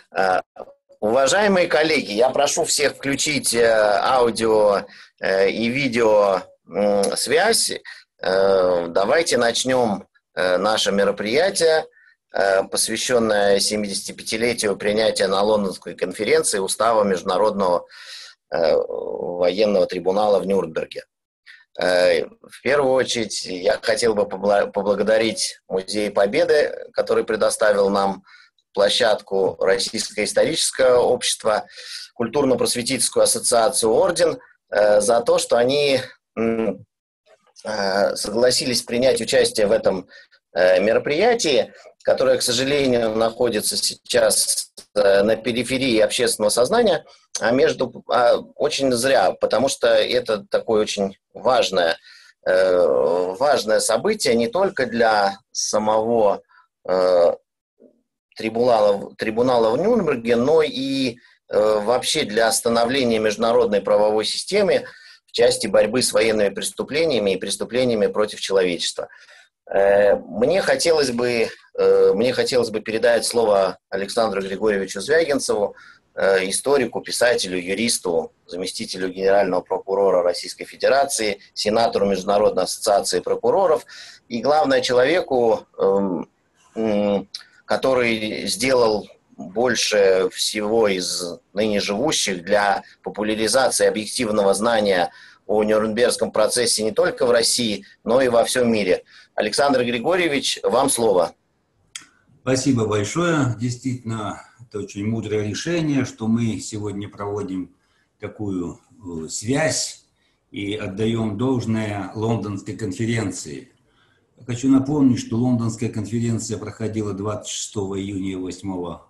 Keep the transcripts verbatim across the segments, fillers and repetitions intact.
Э, Уважаемые коллеги, я прошу всех включить э, аудио э, и видео э, связь. Э, давайте начнем э, наше мероприятие, э, посвященное семидесятипятилетию принятия на Лондонской конференции Устава Международного э, военного трибунала в Нюрнберге. Э, в первую очередь я хотел бы побла- поблагодарить Музей Победы, который предоставил нам площадку Российское историческое общество, культурно-просветительскую ассоциацию «Орден» э, за то, что они э, согласились принять участие в этом э, мероприятии, которое, к сожалению, находится сейчас э, на периферии общественного сознания, а между а, очень зря, потому что это такое очень важное, э, важное событие не только для самого э, Трибунала, трибунала в Нюрнберге, но и э, вообще для становления международной правовой системы в части борьбы с военными преступлениями и преступлениями против человечества. Э, мне хотелось бы, э, мне хотелось бы передать слово Александру Григорьевичу Звягинцеву, э, историку, писателю, юристу, заместителю генерального прокурора Российской Федерации, сенатору Международной ассоциации прокуроров и, главное, человеку, э, э, который сделал больше всего из ныне живущих для популяризации объективного знания о Нюрнбергском процессе не только в России, но и во всем мире. Александр Григорьевич, вам слово. Спасибо большое. Действительно, это очень мудрое решение, что мы сегодня проводим такую связь и отдаем должное Лондонской конференции. Я хочу напомнить, что Лондонская конференция проходила двадцать шестого июня и восьмого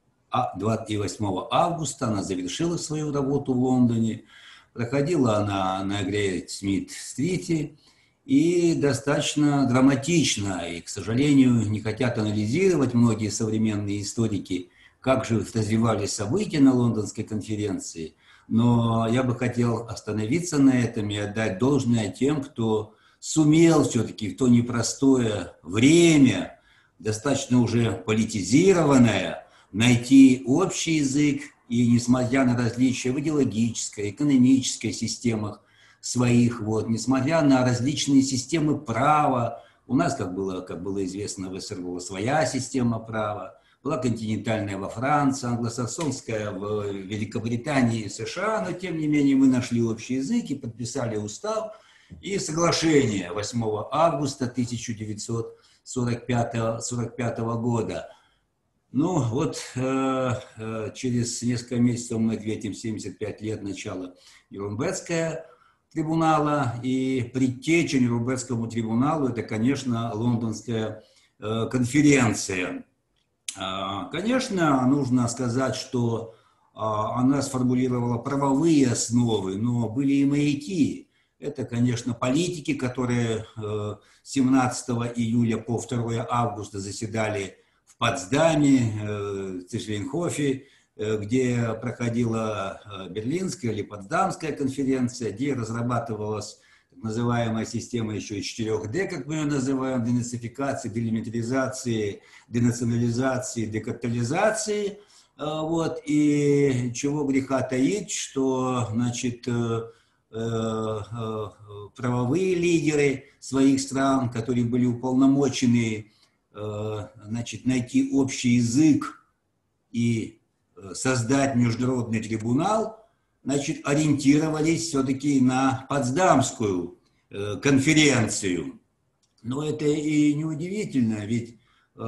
августа. Она завершила свою работу в Лондоне. Проходила она на Грейт Смит-стрите и достаточно драматично. И, к сожалению, не хотят анализировать многие современные историки, как же развивались события на Лондонской конференции. Но я бы хотел остановиться на этом и отдать должное тем, кто сумел все-таки в то непростое время, достаточно уже политизированное, найти общий язык и, несмотря на различия в идеологической, экономической системах своих, вот, несмотря на различные системы права, у нас, как было, как было известно, в СССР была своя система права, была континентальная во Франции, англосаксонская в Великобритании и США, но тем не менее мы нашли общий язык и подписали устав и соглашение восьмого августа тысяча девятьсот сорок пятого года. Ну вот э, э, через несколько месяцев мы ответим семьдесят пять лет начала Нюрнбергского трибунала, и предтеча Нюрнбергскому трибуналу это, конечно, Лондонская э, конференция. Э, конечно, нужно сказать, что э, она сформулировала правовые основы, но были и маяки. Это, конечно, политики, которые семнадцатого июля по второе августа заседали в Потсдаме, в Цишлейнхофе, где проходила Берлинская или Потсдамская конференция, где разрабатывалась так называемая система еще из четырех Д, как мы ее называем, денацификации, делимитаризации, денационализации, декапитализации. Вот. И чего греха таить, что, значит, правовые лидеры своих стран, которые были уполномочены, значит, найти общий язык и создать международный трибунал, значит, ориентировались все-таки на Потсдамскую конференцию. Но это и неудивительно, ведь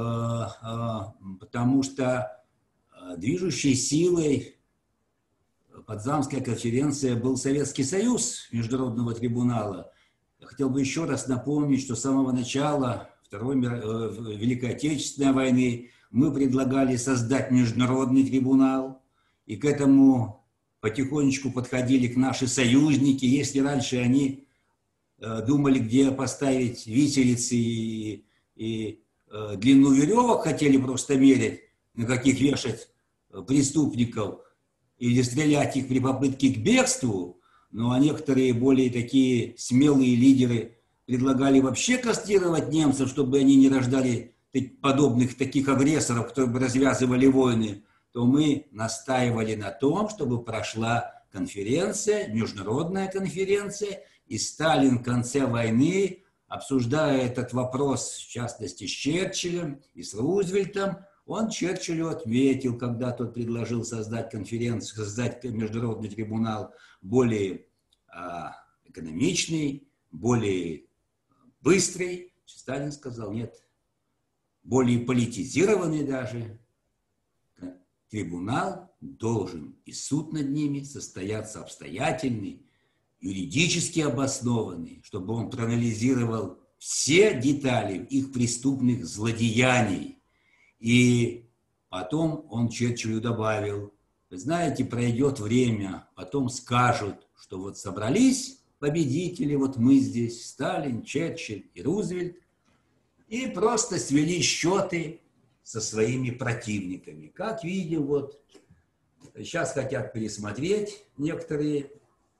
потому что движущей силой Потсдамская конференция был Советский Союз Международного трибунала. Я хотел бы еще раз напомнить, что с самого начала Второй Великой Отечественной войны мы предлагали создать международный трибунал, и к этому потихонечку подходили к наши союзники. Если раньше они думали, где поставить виселицы и, и длину веревок хотели просто мерить, на каких вешать преступников, или стрелять их при попытке к бегству, ну а некоторые более такие смелые лидеры предлагали вообще кастрировать немцев, чтобы они не рождали подобных таких агрессоров, которые бы развязывали войны, то мы настаивали на том, чтобы прошла конференция, международная конференция, и Сталин в конце войны, обсуждая этот вопрос, в частности, с Черчиллем и с Рузвельтом, он Черчиллю ответил, когда тот предложил создать конференцию, создать международный трибунал более а, экономичный, более быстрый. Сталин сказал, нет, более политизированный даже. Трибунал должен, и суд над ними, состояться обстоятельный, юридически обоснованный, чтобы он проанализировал все детали их преступных злодеяний. И потом он Черчиллю добавил, вы знаете, пройдет время, потом скажут, что вот собрались победители, вот мы здесь, Сталин, Черчилль и Рузвельт, и просто свели счеты со своими противниками. Как видим, вот сейчас хотят пересмотреть некоторые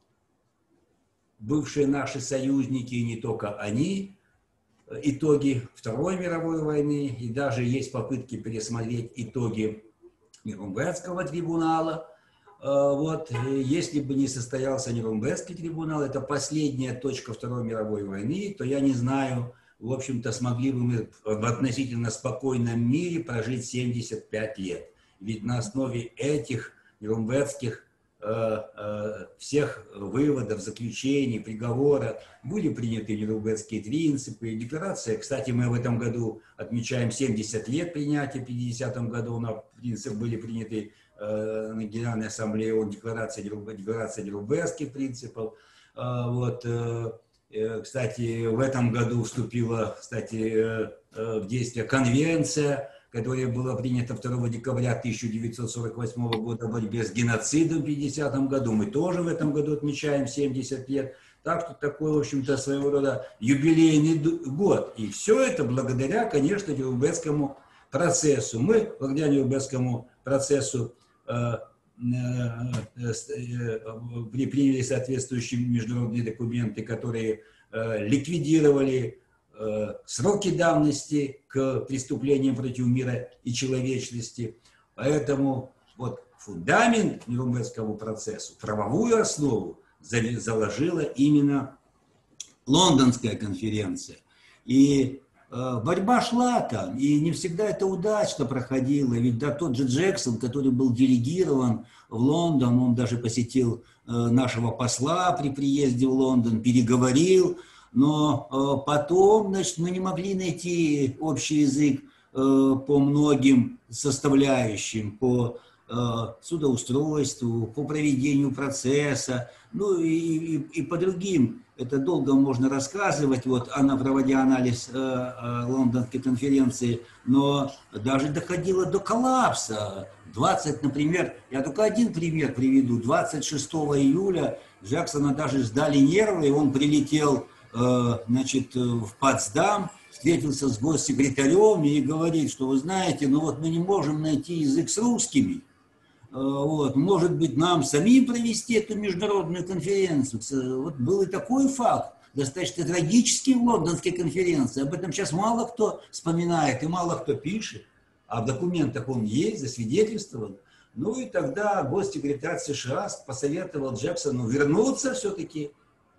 бывшие наши союзники, и не только они, итоги Второй мировой войны, и даже есть попытки пересмотреть итоги Нюрнбергского трибунала. Вот, если бы не состоялся Нюрнбергский трибунал, это последняя точка Второй мировой войны, то я не знаю, в общем-то, смогли бы мы в относительно спокойном мире прожить семьдесят пять лет. Ведь на основе этих нюрнбергских э, э, всех выводов, заключений, приговора были приняты нюрнбергские принципы. Декларация, кстати, мы в этом году отмечаем семьдесят лет принятия, в пятидесятом году на принципы были приняты э, на Генеральной Ассамблее ООН декларация, декларация нюрнбергских принципов. Э, вот, э, Кстати, в этом году вступила, кстати, в действие конвенция, которая была принята второго декабря тысяча девятьсот сорок восьмого года о борьбе с геноцидом в пятидесятом году. Мы тоже в этом году отмечаем семьдесят лет. Так что такой, в общем-то, своего рода юбилейный год. И все это благодаря, конечно, Нюрнбергскому процессу. Мы, благодаря Нюрнбергскому процессу, приняли соответствующие международные документы, которые э, ликвидировали э, сроки давности к преступлениям против мира и человечности. Поэтому вот фундамент Нюрнбергскому процессу, правовую основу заложила именно Лондонская конференция. И борьба шла там, и не всегда это удачно проходило, ведь да, тот же Джексон, который был делегирован в Лондон, он даже посетил э, нашего посла при приезде в Лондон, переговорил, но э, потом, значит, мы не могли найти общий язык э, по многим составляющим, по э, судоустройству, по проведению процесса, ну и, и, и по другим. Это долго можно рассказывать, вот она, проводя анализ э, э, Лондонской конференции, но даже доходило до коллапса. двадцать, например, я только один пример приведу, двадцать шестого июля Джексона даже сдали нервы, и он прилетел э, значит, в Потсдам, встретился с госсекретарем и говорит, что вы знаете, ну вот мы не можем найти язык с русскими. Вот, может быть, нам самим провести эту международную конференцию. Вот был и такой факт, достаточно трагический в Лондонской конференции. Об этом сейчас мало кто вспоминает и мало кто пишет. А в документах он есть, засвидетельствован. Ну и тогда госсекретарь США посоветовал Джексону вернуться все-таки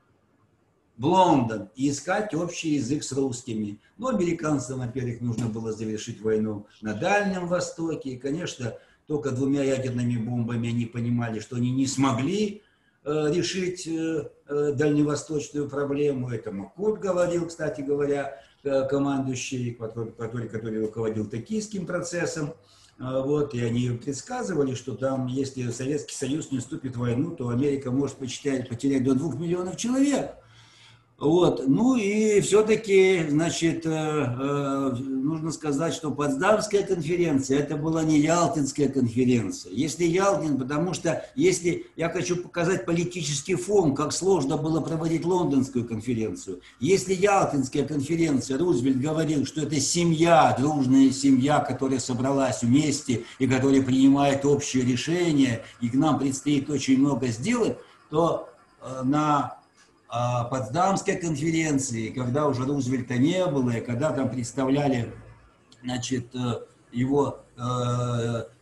в Лондон и искать общий язык с русскими. Но американцам, во-первых, нужно было завершить войну на Дальнем Востоке. И, конечно, только двумя ядерными бомбами они понимали, что они не смогли э, решить э, э, дальневосточную проблему. Это Маккут говорил, кстати говоря, э, командующий, который, который, который руководил токийским процессом. Э, вот, и они предсказывали, что там, если Советский Союз не вступит в войну, то Америка может потерять, потерять до двух миллионов человек. Вот. Ну и все-таки, значит, э, э, нужно сказать, что Потсдамская конференция, это была не Ялтинская конференция. Если Ялтин, потому что, если я хочу показать политический фон, как сложно было проводить Лондонскую конференцию. Если Ялтинская конференция, Рузвельт говорил, что это семья, дружная семья, которая собралась вместе и которая принимает общие решения, и к нам предстоит очень много сделать, то э, на Потсдамской конференции, когда уже Рузвельта не было, и когда там представляли, значит, его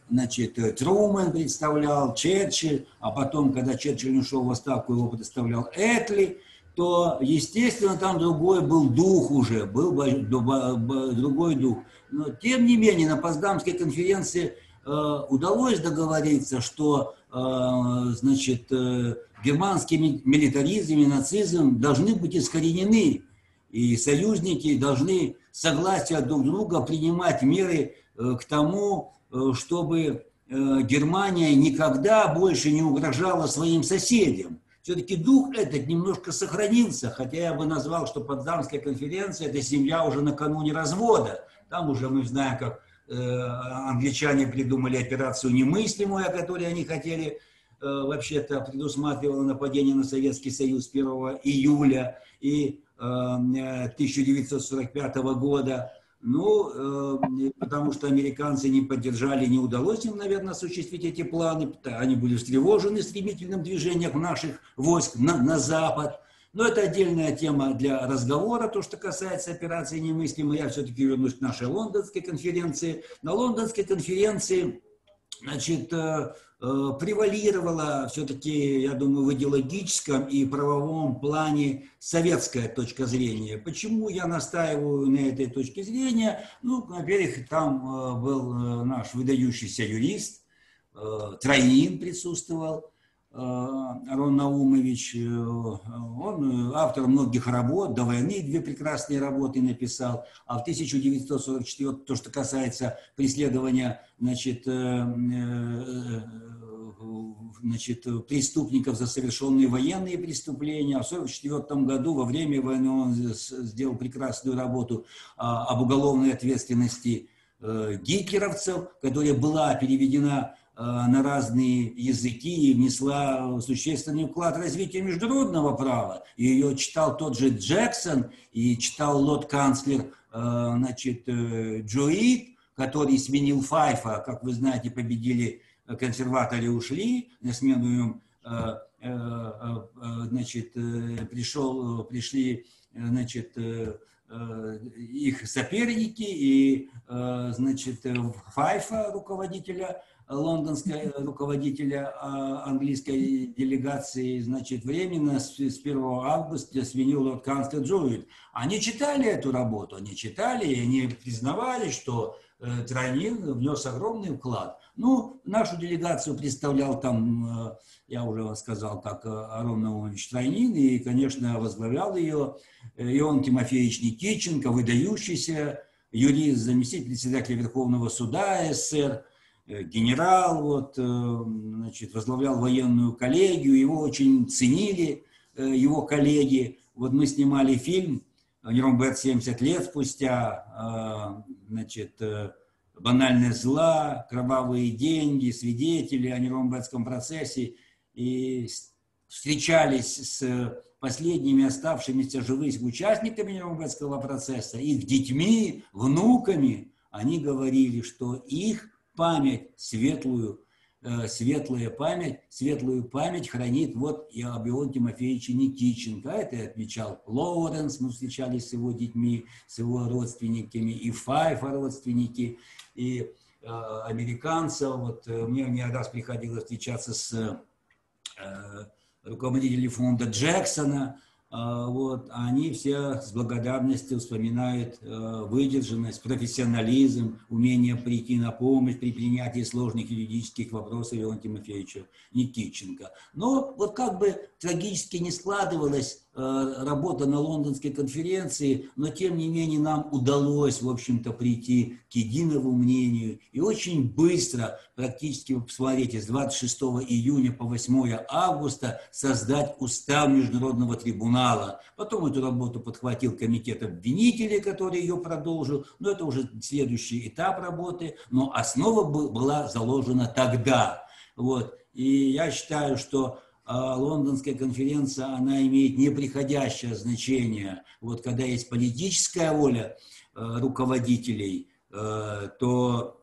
значит, Трумэн представлял, Черчилль, а потом, когда Черчилль ушел в отставку, его представлял Этли, то, естественно, там другой был дух уже, был другой дух. Но, тем не менее, на Потсдамской конференции э, удалось договориться, что э, значит, э, германский милитаризм и нацизм должны быть искоренены, и союзники должны согласия друг друга принимать меры э, к тому, э, чтобы э, Германия никогда больше не угрожала своим соседям. Все-таки дух этот немножко сохранился, хотя я бы назвал, что Потсдамская конференция – это семья уже накануне развода. Там уже мы знаем, как э, англичане придумали операцию «Немыслимую», о которой они хотели, э, вообще-то предусматривала нападение на Советский Союз первого июля и э, тысяча девятьсот сорок пятого года. Ну, э, потому что американцы не поддержали, не удалось им, наверное, осуществить эти планы. Они были встревожены стремительным движением наших войск на, на запад. Но это отдельная тема для разговора, то, что касается операции «Немыслимой». Я все-таки вернусь к нашей лондонской конференции. На лондонской конференции, значит, э, э, превалировала все-таки, я думаю, в идеологическом и правовом плане советская точка зрения. Почему я настаиваю на этой точке зрения? Ну, во-первых, там э, был э, наш выдающийся юрист, э, Трайнин присутствовал, Арон Наумович, он автор многих работ, до войны две прекрасные работы написал, а в тысяча девятьсот сорок четвёртом, то, что касается преследования, значит, значит, преступников за совершенные военные преступления, а в сорок четвёртом году во время войны он сделал прекрасную работу об уголовной ответственности гитлеровцев, которая была переведена на разные языки и внесла существенный вклад в развитие международного права. Ее читал тот же Джексон и читал лорд-канцлер, значит, Джоид, который сменил Файфа. Как вы знаете, победили консерваторы, ушли, на смену им, значит, пришел, пришли, значит, их соперники и, значит, Файфа, руководителя лондонского, руководителя английской делегации, значит, временно с первого августа сменил лорд-канцлер Джоид. Они читали эту работу, они читали, и они признавали, что Трайнин внес огромный вклад. Ну, нашу делегацию представлял там, я уже вам сказал, как Арон Наумович Трайнин, и, конечно, возглавлял ее Иоанн Тимофеевич Никитченко, выдающийся юрист, заместитель председателя Верховного суда СССР, генерал, вот, значит, возглавлял военную коллегию, его очень ценили, его коллеги. Вот мы снимали фильм «Нюрнберг семьдесят лет спустя», значит, «Банальное зла», «Кровавые деньги», «Свидетели» о Нюрнбергском процессе, и встречались с последними оставшимися живыми участниками Нюрнбергского процесса, их детьми, внуками. Они говорили, что их память светлую, э, светлая память, светлую память хранит вот и Иоанн Тимофеевич Никитченко. Это отмечал Лоуренс, мы встречались с его детьми, с его родственниками, и Файфа родственники, и э, американцев. Вот, э, мне не раз приходилось встречаться с э, руководителем фонда Джексона. Вот, они все с благодарностью вспоминают э, выдержанность, профессионализм, умение прийти на помощь при принятии сложных юридических вопросов Иоанна Тимофеевича Никитченко. Но вот как бы трагически не складывалась э, работа на лондонской конференции, но тем не менее нам удалось, в общем-то, прийти к единому мнению. И очень быстро, практически, вы посмотрите, с двадцать шестого июня по восьмое августа создать устав Международного трибунала. Потом эту работу подхватил комитет обвинителей, который ее продолжил. Но это уже следующий этап работы. Но основа была заложена тогда. Вот. И я считаю, что лондонская конференция, она имеет неприходящее значение. Вот когда есть политическая воля руководителей, то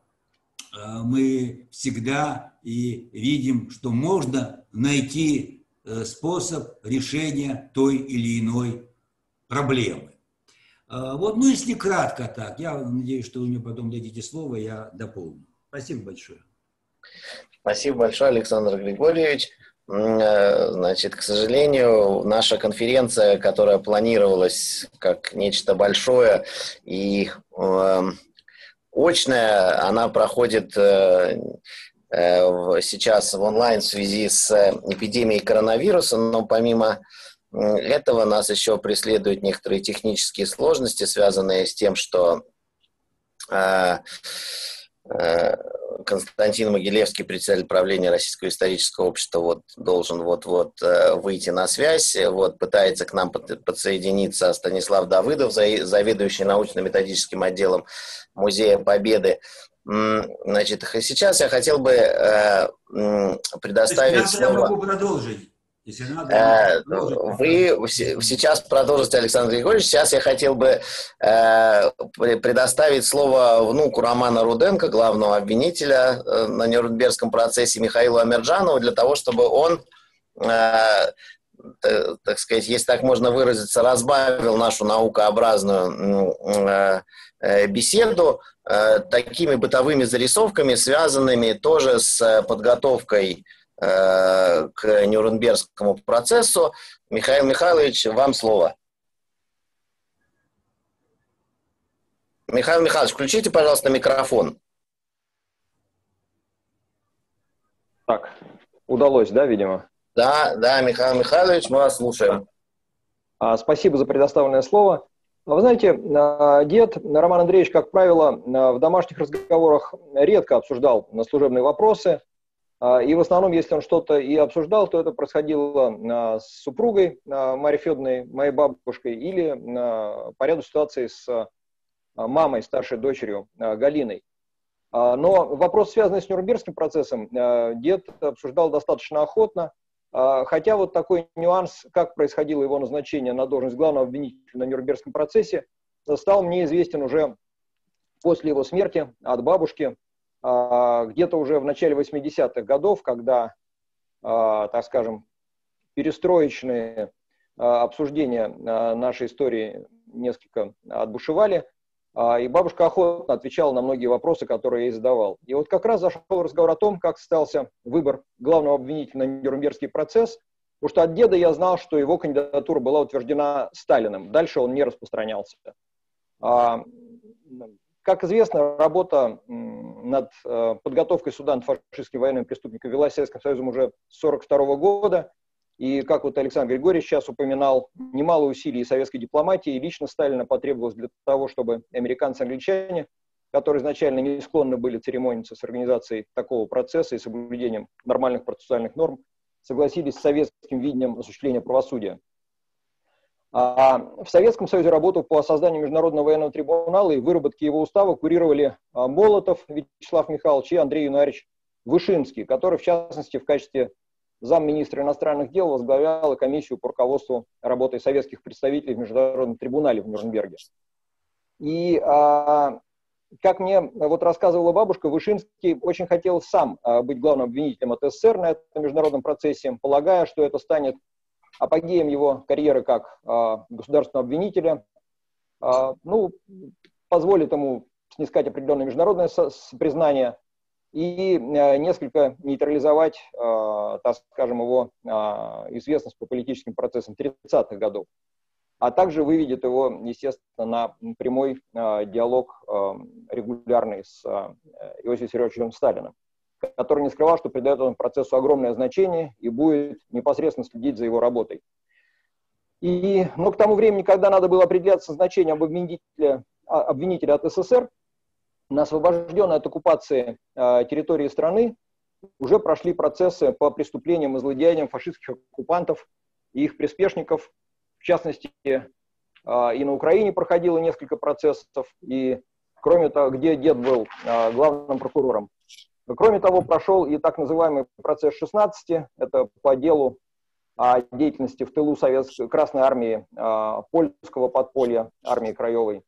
мы всегда и видим, что можно найти способ решения той или иной проблемы. Вот, ну, если кратко так, я надеюсь, что вы мне потом дадите слово, я дополню. Спасибо большое. Спасибо большое, Александр Григорьевич. Значит, к сожалению, наша конференция, которая планировалась как нечто большое и э, очное, она проходит э, э, сейчас в онлайн в связи с эпидемией коронавируса, но помимо этого нас еще преследуют некоторые технические сложности, связанные с тем, что э, э, Константин Могилевский, председатель правления Российского исторического общества, вот, должен вот-вот э, выйти на связь. Вот, пытается к нам под, подсоединиться Станислав Давыдов, заведующий научно-методическим отделом Музея Победы. Значит, сейчас я хотел бы э, предоставить Если надо, слово... я могу продолжить. Если надо, я могу продолжить. Вы сейчас продолжите, Александр Григорьевич. Сейчас я хотел бы э, предоставить слово внуку Романа Руденко, главного обвинителя э, на Нюрнбергском процессе, Михаилу Амирджанову, для того, чтобы он, э, э, так сказать, если так можно выразиться, разбавил нашу наукообразную э, э, беседу э, такими бытовыми зарисовками, связанными тоже с подготовкой к Нюрнбергскому процессу. Михаил Михайлович, вам слово. Михаил Михайлович, включите, пожалуйста, микрофон. Так, удалось, да, видимо? Да, да, Михаил Михайлович, мы вас слушаем. Спасибо за предоставленное слово. Вы знаете, дед Роман Андреевич, как правило, в домашних разговорах редко обсуждал служебные вопросы. И в основном, если он что-то и обсуждал, то это происходило с супругой Марьей Федоровной, моей бабушкой, или по ряду ситуаций с мамой, старшей дочерью Галиной. Но вопрос, связанный с Нюрнбергским процессом, дед обсуждал достаточно охотно, хотя вот такой нюанс, как происходило его назначение на должность главного обвинителя на Нюрнбергском процессе, стал мне известен уже после его смерти от бабушки, где-то уже в начале восьмидесятых годов, когда, так скажем, перестроечные обсуждения нашей истории несколько отбушевали, и бабушка охотно отвечала на многие вопросы, которые я ей задавал. И вот как раз зашел разговор о том, как состоялся выбор главного обвинителя на Нюрнбергский процесс, потому что от деда я знал, что его кандидатура была утверждена Сталиным. Дальше он не распространялся. Как известно, работа над подготовкой суда над фашистскими военными преступниками велась Советским Союзом уже с тысяча девятьсот сорок второго года. И, как вот Александр Григорьевич сейчас упоминал, немало усилий советской дипломатии и лично Сталина потребовалось для того, чтобы американцы и англичане, которые изначально не склонны были церемониться с организацией такого процесса и соблюдением нормальных процессуальных норм, согласились с советским видением осуществления правосудия. А в Советском Союзе работу по созданию Международного военного трибунала и выработке его устава курировали Молотов Вячеслав Михайлович и Андрей Юнарьевич Вышинский, который, в частности, в качестве замминистра иностранных дел возглавлял комиссию по руководству работой советских представителей в Международном трибунале в Нюрнберге. И, а, как мне вот рассказывала бабушка, Вышинский очень хотел сам а, быть главным обвинителем от СССР на этом международном процессе, полагая, что это станет апогеем его карьеры как а, государственного обвинителя, а, ну, позволит ему снискать определенное международное признание и а, несколько нейтрализовать, а, так скажем, его а, известность по политическим процессам тридцатых годов, а также выведет его, естественно, на прямой а, диалог а, регулярный с а, Иосифом Виссарионовичем Сталиным, который не скрывал, что придает этому процессу огромное значение и будет непосредственно следить за его работой. И, но к тому времени, когда надо было определяться с значением обвинителя, обвинителя от СССР, на освобожденной от оккупации э, территории страны уже прошли процессы по преступлениям и злодеяниям фашистских оккупантов и их приспешников. В частности, э, и на Украине проходило несколько процессов, и кроме того, где дед был э, главным прокурором. Кроме того, прошел и так называемый процесс шестнадцати, это по делу о деятельности в тылу Советской Красной Армии, польского подполья, армии Краевой.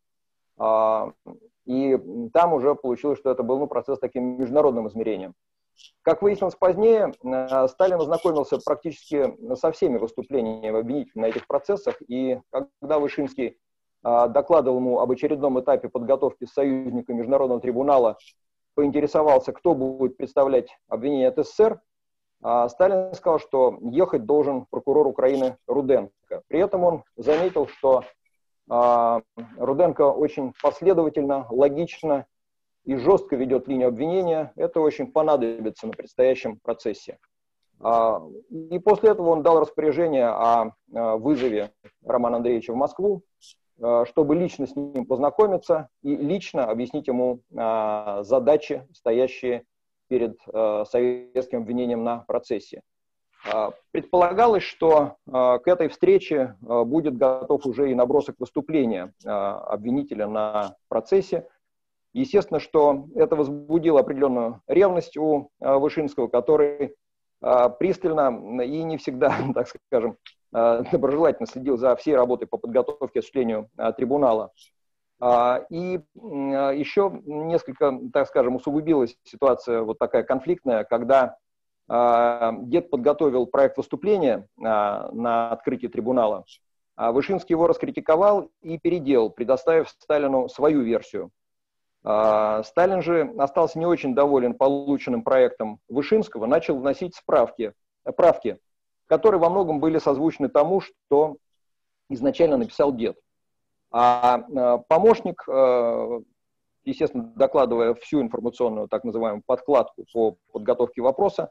И там уже получилось, что это был ну, процесс с таким международным измерением. Как выяснилось позднее, Сталин ознакомился практически со всеми выступлениями обвинителей на этих процессах, и когда Вышинский докладывал ему об очередном этапе подготовки союзника Международного трибунала поинтересовался, кто будет представлять обвинение от СССР, Сталин сказал, что ехать должен прокурор Украины Руденко. При этом он заметил, что Руденко очень последовательно, логично и жестко ведет линию обвинения. Это очень понадобится на предстоящем процессе. И после этого он дал распоряжение о вызове Романа Андреевича в Москву, чтобы лично с ним познакомиться и лично объяснить ему задачи, стоящие перед советским обвинением на процессе. Предполагалось, что к этой встрече будет готов уже и набросок выступления обвинителя на процессе. Естественно, что это возбудило определенную ревность у Вышинского, который пристально и не всегда, так скажем, доброжелательно следил за всей работой по подготовке к осуществлению трибунала. И еще несколько, так скажем, усугубилась ситуация вот такая конфликтная, когда дед подготовил проект выступления на открытии трибунала, а Вышинский его раскритиковал и переделал, предоставив Сталину свою версию. Сталин же остался не очень доволен полученным проектом Вышинского, начал вносить справки, правки, которые во многом были созвучны тому, что изначально написал дед. А помощник, естественно, докладывая всю информационную, так называемую, подкладку по подготовке вопроса,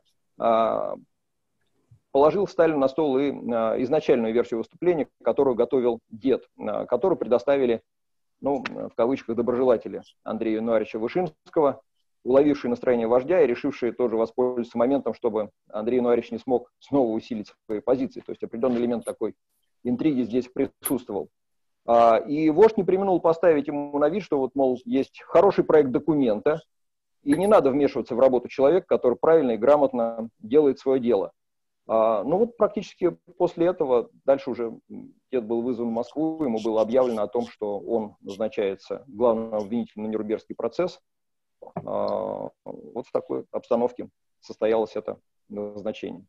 положил Сталину на стол и изначальную версию выступления, которую готовил дед, которую предоставили, ну, в кавычках, доброжелатели Андрея Януарьевича Вышинского, уловившие настроение вождя и решившие тоже воспользоваться моментом, чтобы Андрей Януарьевич не смог снова усилить свои позиции. То есть определенный элемент такой интриги здесь присутствовал. И вождь не преминул поставить ему на вид, что вот, мол, есть хороший проект документа, и не надо вмешиваться в работу человека, который правильно и грамотно делает свое дело. Ну вот практически после этого дальше уже дед был вызван в Москву, ему было объявлено о том, что он назначается главным обвинителем на Нюрнбергский процесс. Вот в такой обстановке состоялось это назначение.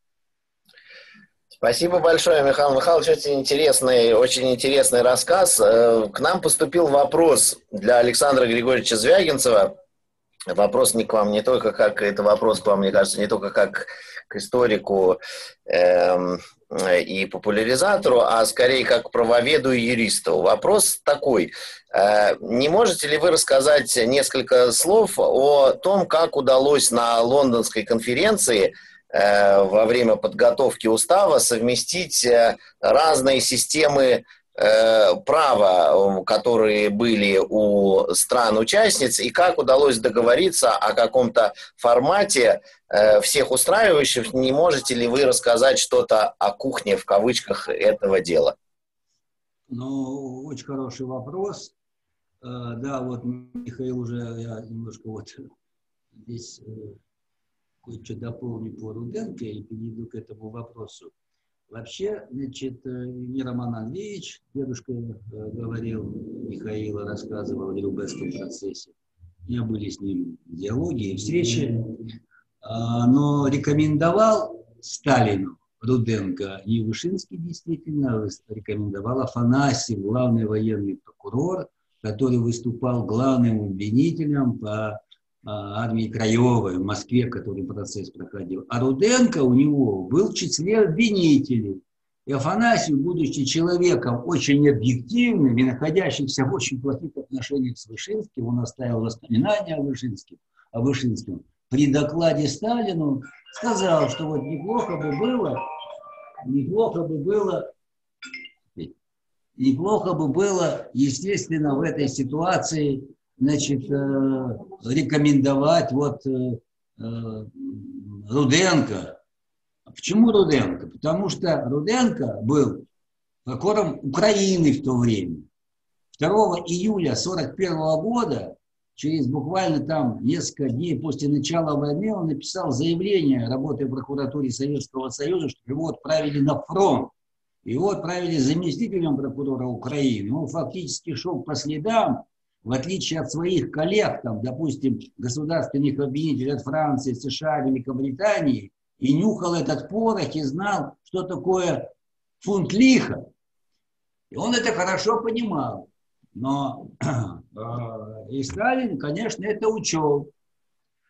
Спасибо большое, Михаил Михайлович. Очень интересный, очень интересный рассказ. К нам поступил вопрос для Александра Григорьевича Звягинцева. Вопрос не к вам, не только как, это вопрос к вам, мне кажется, не только как к историку э, и популяризатору, а скорее как к правоведу и юристу. Вопрос такой. Э, не можете ли вы рассказать несколько слов о том, как удалось на лондонской конференции э, во время подготовки устава совместить э, разные системы права, которые были у стран-участниц, и как удалось договориться о каком-то формате всех устраивающих? Не можете ли вы рассказать что-то о кухне, в кавычках, этого дела? Ну, очень хороший вопрос. Да, вот Михаил уже, я немножко вот здесь кое-что дополню по Руденко и перейду к этому вопросу. Вообще, значит, не Роман Андреевич, дедушка говорил, Михаила рассказывал о Нюрнбергском процессе. У меня были с ним диалоги и встречи, но рекомендовал Сталину Руденко не Вышинский действительно, рекомендовал Афанасьев, главный военный прокурор, который выступал главным обвинителем по армии Краевой в Москве, который процесс проходил. А Руденко у него был в числе обвинителей. И Афанасьев, будучи человеком очень объективным и находящимся в очень плохих отношениях с Вышинским, он оставил воспоминания о Вышинском, о Вышинском. При докладе Сталину сказал, что вот неплохо бы было, неплохо бы было, неплохо бы было, естественно, в этой ситуации, значит, э, рекомендовать вот э, э, Руденко. Почему Руденко? Потому что Руденко был прокурором Украины в то время. второго июля сорок первого года, через буквально там несколько дней после начала войны, он написал заявление, работая в прокуратуре Советского Союза, что его отправили на фронт. Его отправили заместителем прокурора Украины. Он фактически шел по следам, в отличие от своих коллег, там, допустим, государственных обвинителей от Франции, США, Великобритании, и нюхал этот порох и знал, что такое фунт лиха. И он это хорошо понимал. Но э, и Сталин, конечно, это учел.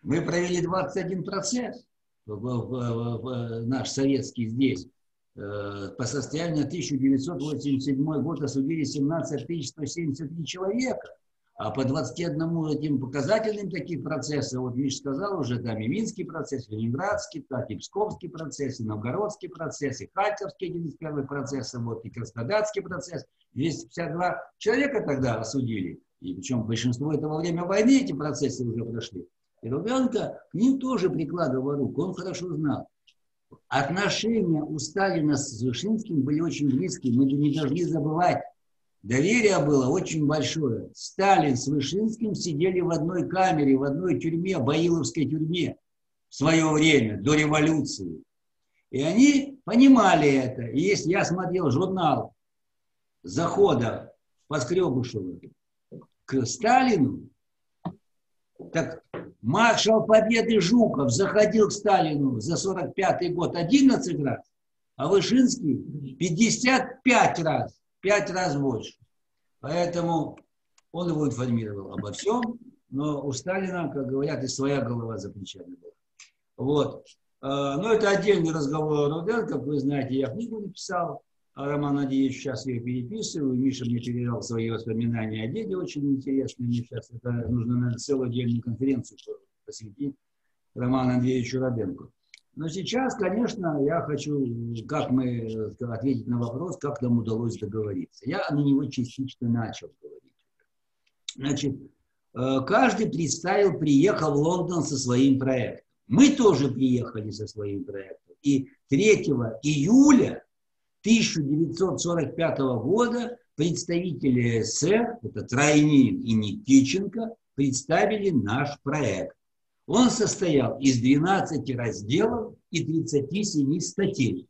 Мы провели двадцать один процесс, в, в, в, в, наш советский здесь. По состоянию тысяча девятьсот восемьдесят седьмой год осудили семнадцать тысяч сто семьдесят три человека. А по двадцати одному этим показательным таких процессов, вот Миша сказал уже, там и Минский процесс, и Ленинградский, так, и Псковский процесс, и Новгородский процесс, и Харьковский один из первых процессов, вот, и Краснодарский процесс. двести пятьдесят два человека тогда осудили. И причем большинство это во время войны эти процессы уже прошли. И Руденко к ним тоже прикладывал руку, он хорошо знал. Отношения у Сталина с Вышинским были очень близкие, мы не должны забывать. Доверие было очень большое. Сталин с Вышинским сидели в одной камере, в одной тюрьме, Баиловской тюрьме в свое время, до революции. И они понимали это. И если я смотрел журнал захода Поскребышева к Сталину, так маршал Победы Жуков заходил к Сталину за сорок пятый год одиннадцать раз, а Вышинский пятьдесят пять раз. Пять раз больше. Поэтому он его информировал обо всем, но у Сталина, как говорят, и своя голова за плечами была. Вот. Но это отдельный разговор о Руденко, как вы знаете, я книгу написал, а Роман Надеевич сейчас ее переписываю, Миша мне передал свои воспоминания о деде, очень интересные, мне сейчас это нужно, наверное, целую отдельную конференцию посвятить Роману Андреевичу Руденко. Но сейчас, конечно, я хочу, как мы, ответить на вопрос, как нам удалось договориться. Я на него частично начал говорить. Значит, каждый представил, приехал в Лондон со своим проектом. Мы тоже приехали со своим проектом. И третьего июля тысяча девятьсот сорок пятого года представители СССР, это Тройнин и Никитченко, представили наш проект. Он состоял из двенадцати разделов и тридцати семи статей.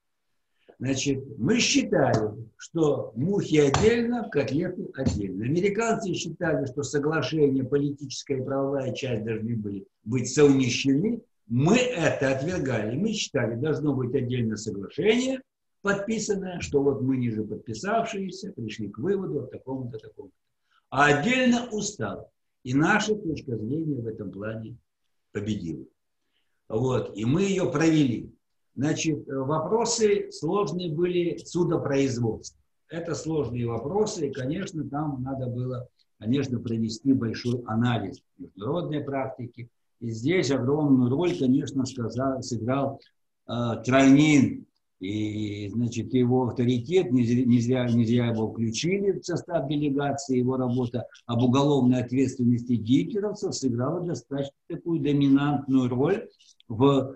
Значит, мы считали, что мухи отдельно, котлеты отдельно. Американцы считали, что соглашение, политическая и правовая часть должны были быть совмещены. Мы это отвергали. Мы считали, должно быть отдельно соглашение, подписанное, что вот мы, ниже подписавшиеся, пришли к выводу о таком-то, таком-то. А отдельно устав. И наша точка зрения в этом плане победила. Вот. И мы ее провели. Значит, вопросы сложные были судопроизводства. Это сложные вопросы, и, конечно, там надо было, конечно, провести большой анализ международной практики. И здесь огромную роль, конечно, сказал, сыграл э, Тройнин. И, значит, его авторитет, не зря, не, зря, не зря его включили в состав делегации, его работа об уголовной ответственности гитлеровцев сыграла достаточно такую доминантную роль в, э,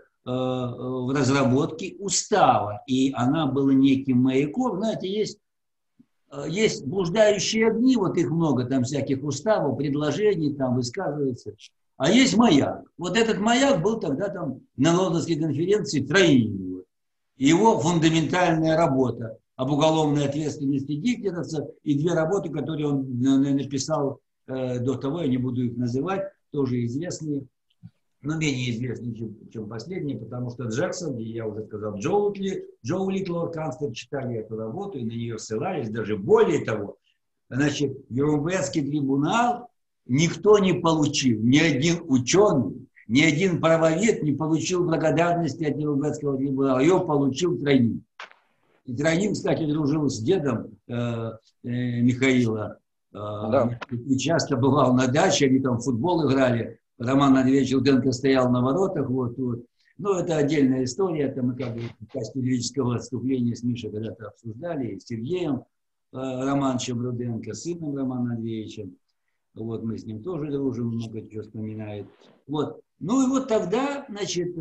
в разработке устава. И она была неким маяком. Знаете, есть, есть блуждающие огни, вот их много, там всяких уставов, предложений, там высказывается. А есть маяк. Вот этот маяк был тогда там на Лондонской конференции Тройнин. Его фундаментальная работа об уголовной ответственности гитлеровцев и две работы, которые он написал э, до того, я не буду их называть, тоже известные, но менее известные, чем, чем последние, потому что Джексон, и я уже сказал, Джо Уитли, Джо Уитли, лорд-канцлер, читали эту работу и на нее ссылались, даже более того, значит, Нюрнбергский трибунал никто не получил, ни один ученый, ни один правовед не получил благодарности от Нюрнбергского трибунала. Ее получил Тройнин. И Тройнин, кстати, дружил с дедом э, э, Михаила. Э, да. И часто бывал на даче, они там в футбол играли. Роман Андреевич Руденко стоял на воротах. Вот, вот. Но это отдельная история. Это мы как бы в качестве лирического отступления с Мишей когда-то обсуждали. С Сергеем э, Романовичем Руденко, сыном Романа Андреевича. Вот мы с ним тоже дружим, много чего вспоминает. Вот. Ну и вот тогда, значит,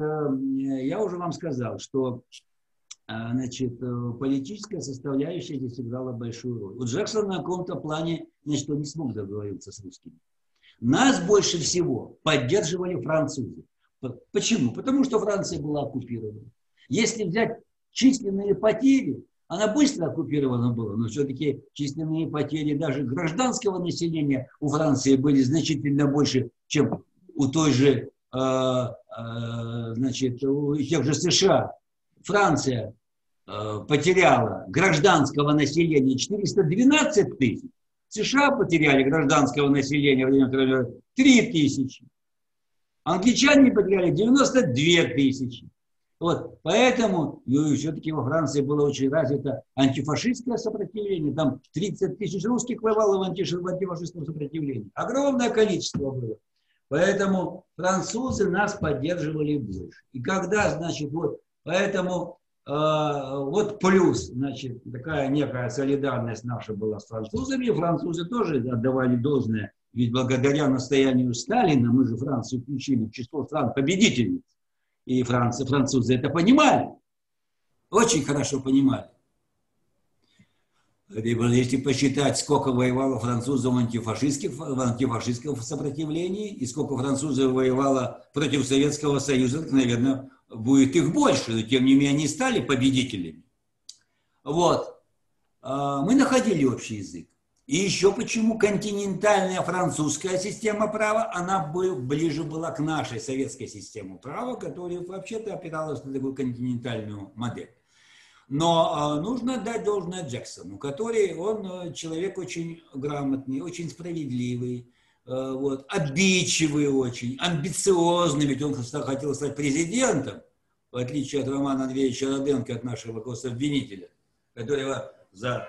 я уже вам сказал, что, значит, политическая составляющая здесь играла большую роль. У Джексона на каком-то плане, значит, он не смог договориться с русскими. Нас больше всего поддерживали французы. Почему? Потому что Франция была оккупирована. Если взять численные потери, она быстро оккупирована была, но все-таки численные потери даже гражданского населения у Франции были значительно больше, чем у той же, э, э, значит, у тех же США. Франция э, потеряла гражданского населения четыреста двенадцать тысяч. США потеряли гражданского населения три тысячи. Англичане потеряли девяносто две тысячи. Вот, поэтому все-таки во Франции было очень развито антифашистское сопротивление. Там тридцать тысяч русских воевало в антифашистском сопротивлении. Огромное количество было. Поэтому французы нас поддерживали больше. И когда, значит, вот, поэтому э, вот плюс, значит, такая некая солидарность наша была с французами. И французы тоже отдавали должное. Ведь благодаря настоянию Сталина мы же Францию включили в число стран-победительниц. И Франция, французы это понимали. Очень хорошо понимали. Если посчитать, сколько воевало французов в антифашистских, в антифашистском сопротивлении, и сколько французов воевало против Советского Союза, наверное, будет их больше. Но тем не менее, они стали победителями. Вот. Мы находили общий язык. И еще почему континентальная французская система права, она ближе была к нашей советской системе права, которая вообще-то опиралась на такую континентальную модель. Но э, нужно дать должное Джексону, который, он человек очень грамотный, очень справедливый, э, вот, обидчивый очень, амбициозный, ведь он хотел стать президентом, в отличие от Романа Андреевича Руденко, от нашего гособвинителя, которого за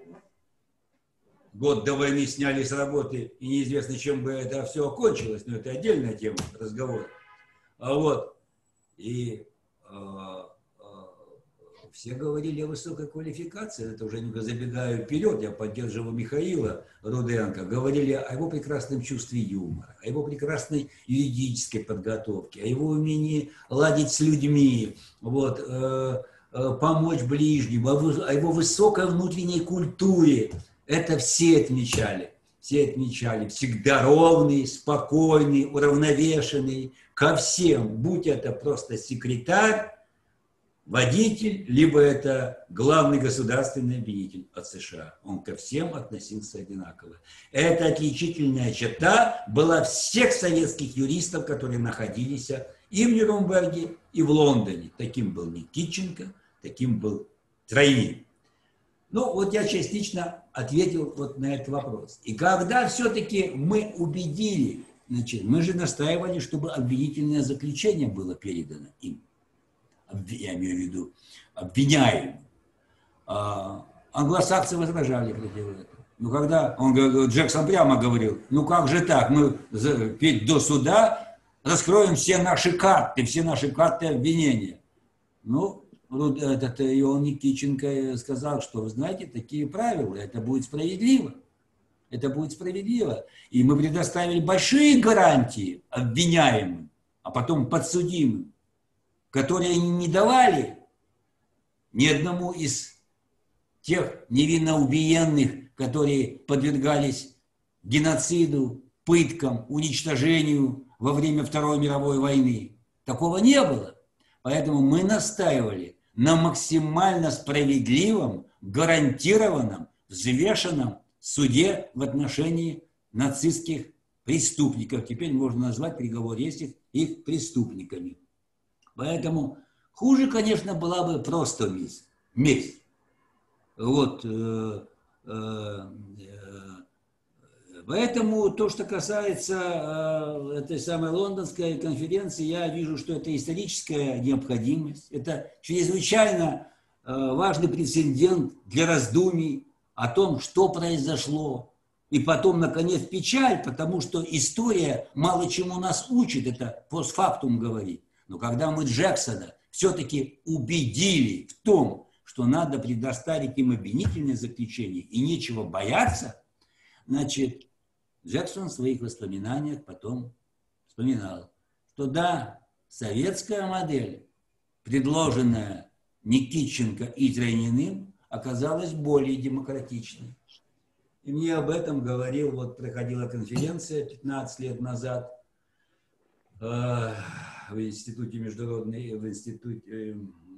год до войны сняли с работы, и неизвестно, чем бы это все окончилось, но это отдельная тема разговора. А вот, и э, э, все говорили о высокой квалификации, это уже не забегаю вперед, я поддерживаю Михаила Руденко, говорили о его прекрасном чувстве юмора, о его прекрасной юридической подготовке, о его умении ладить с людьми, вот, э, э, помочь ближним, о, о его высокой внутренней культуре. Это все отмечали, все отмечали, всегда ровный, спокойный, уравновешенный ко всем, будь это просто секретарь, водитель, либо это главный государственный обвинитель от США. Он ко всем относился одинаково. Эта отличительная черта была всех советских юристов, которые находились и в Нюрнберге, и в Лондоне. Таким был Никитченко, таким был Тройнин. Ну, вот я частично ответил вот на этот вопрос. И когда все-таки мы убедили, значит, мы же настаивали, чтобы обвинительное заключение было передано им. Я имею в виду обвиняемым. А, англосаксы возражали против этого. Ну, когда он, Джексон прямо говорил, ну как же так, мы ведь до суда раскроем все наши карты, все наши карты обвинения. Ну, этот Иоанн Никитченко сказал, что, вы знаете, такие правила, это будет справедливо. Это будет справедливо. И мы предоставили большие гарантии обвиняемым, а потом подсудимым, которые не давали ни одному из тех невинно убиенных, которые подвергались геноциду, пыткам, уничтожению во время Второй мировой войны. Такого не было. Поэтому мы настаивали на максимально справедливом, гарантированном, взвешенном суде в отношении нацистских преступников. Теперь можно назвать приговор есть их, их преступниками. Поэтому хуже, конечно, была бы просто месть. месть. Вот. Э, э, Поэтому то, что касается э, этой самой лондонской конференции, я вижу, что это историческая необходимость. Это чрезвычайно э, важный прецедент для раздумий о том, что произошло. И потом, наконец, печаль, потому что история мало чему нас учит, это постфактум говорит. Но когда мы Джексона все-таки убедили в том, что надо предоставить им обвинительное заключение и нечего бояться, значит, Джексон в своих воспоминаниях потом вспоминал, что да, советская модель, предложенная Никитченко и Тройниным, оказалась более демократичной. И мне об этом говорил, вот проходила конференция пятнадцать лет назад э, в Институте международной, в Институте э,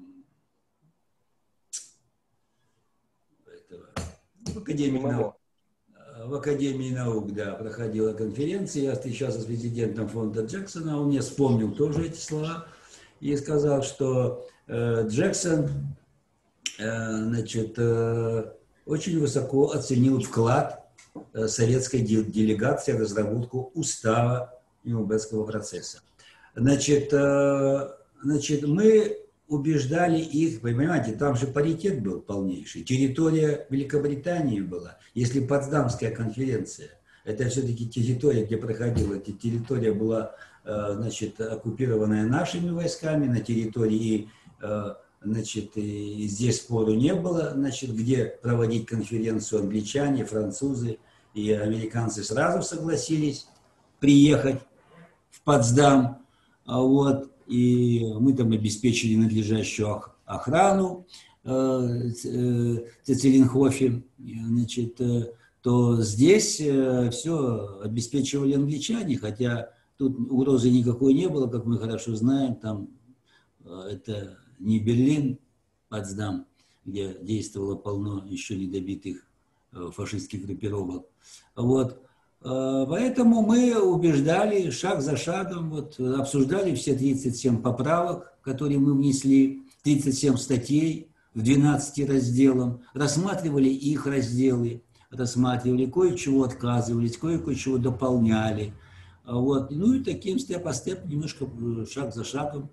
этого, в Академии наук. В Академии наук, да, проходила конференция, я встречался с президентом фонда Джексона, он мне вспомнил тоже эти слова и сказал, что э, Джексон, э, значит, э, очень высоко оценил вклад э, советской делегации в разработку устава Нюрнбергского процесса. Значит, значит, мы убеждали их, вы понимаете, там же паритет был полнейший. Территория Великобритании была. Если Потсдамская конференция, это все-таки территория, где проходила, эта территория была, значит, оккупированная нашими войсками, на территории, значит, и здесь спору не было, значит, где проводить конференцию. Англичане, французы и американцы сразу согласились приехать в Потсдам, вот. И мы там обеспечили надлежащую охрану э, Цецилинхофе, значит, э, то здесь э, все обеспечивали англичане, хотя тут угрозы никакой не было, как мы хорошо знаем, там э, это не Берлин, Потсдам, где действовало полно еще недобитых э, фашистских группировок, вот. Поэтому мы убеждали шаг за шагом, вот, обсуждали все тридцать семь поправок, которые мы внесли, тридцать семь статей в двенадцати разделах, рассматривали их разделы, рассматривали, кое-чего отказывались, кое-чего дополняли. Вот. Ну и таким степ-по-степ, немножко шаг за шагом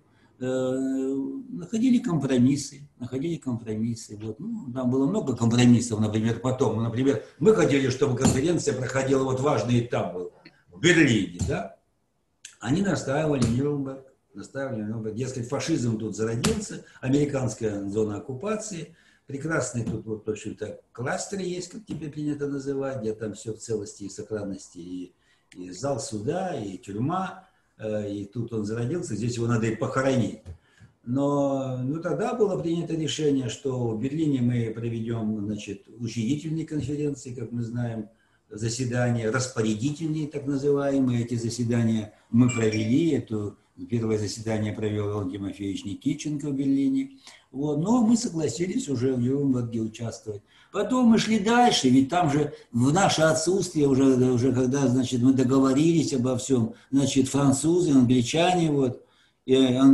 находили компромиссы, находили компромиссы. Вот. Ну, там было много компромиссов, например, потом. Например, мы хотели, чтобы конференция проходила, вот важный этап был, в Берлине, да? Они настаивали Нюрнберг, настаивали Нюрнберг. Дескать, фашизм тут зародился, американская зона оккупации, прекрасный тут, вот, в общем-то, кластер есть, как теперь принято называть, где там все в целости и сохранности, и, и зал суда, и тюрьма. И тут он зародился, здесь его надо и похоронить. Но ну, тогда было принято решение, что в Берлине мы проведем, значит, учредительные конференции, как мы знаем, заседания, распорядительные, так называемые. Эти заседания мы провели. Это первое заседание провел Леонид Тимофеевич Никитченко в Берлине. Вот. Но мы согласились уже в Нюрнберге участвовать. Потом мы шли дальше, ведь там же в наше отсутствие, уже, уже когда, значит, мы договорились обо всем, значит, французы, англичане, вот, и,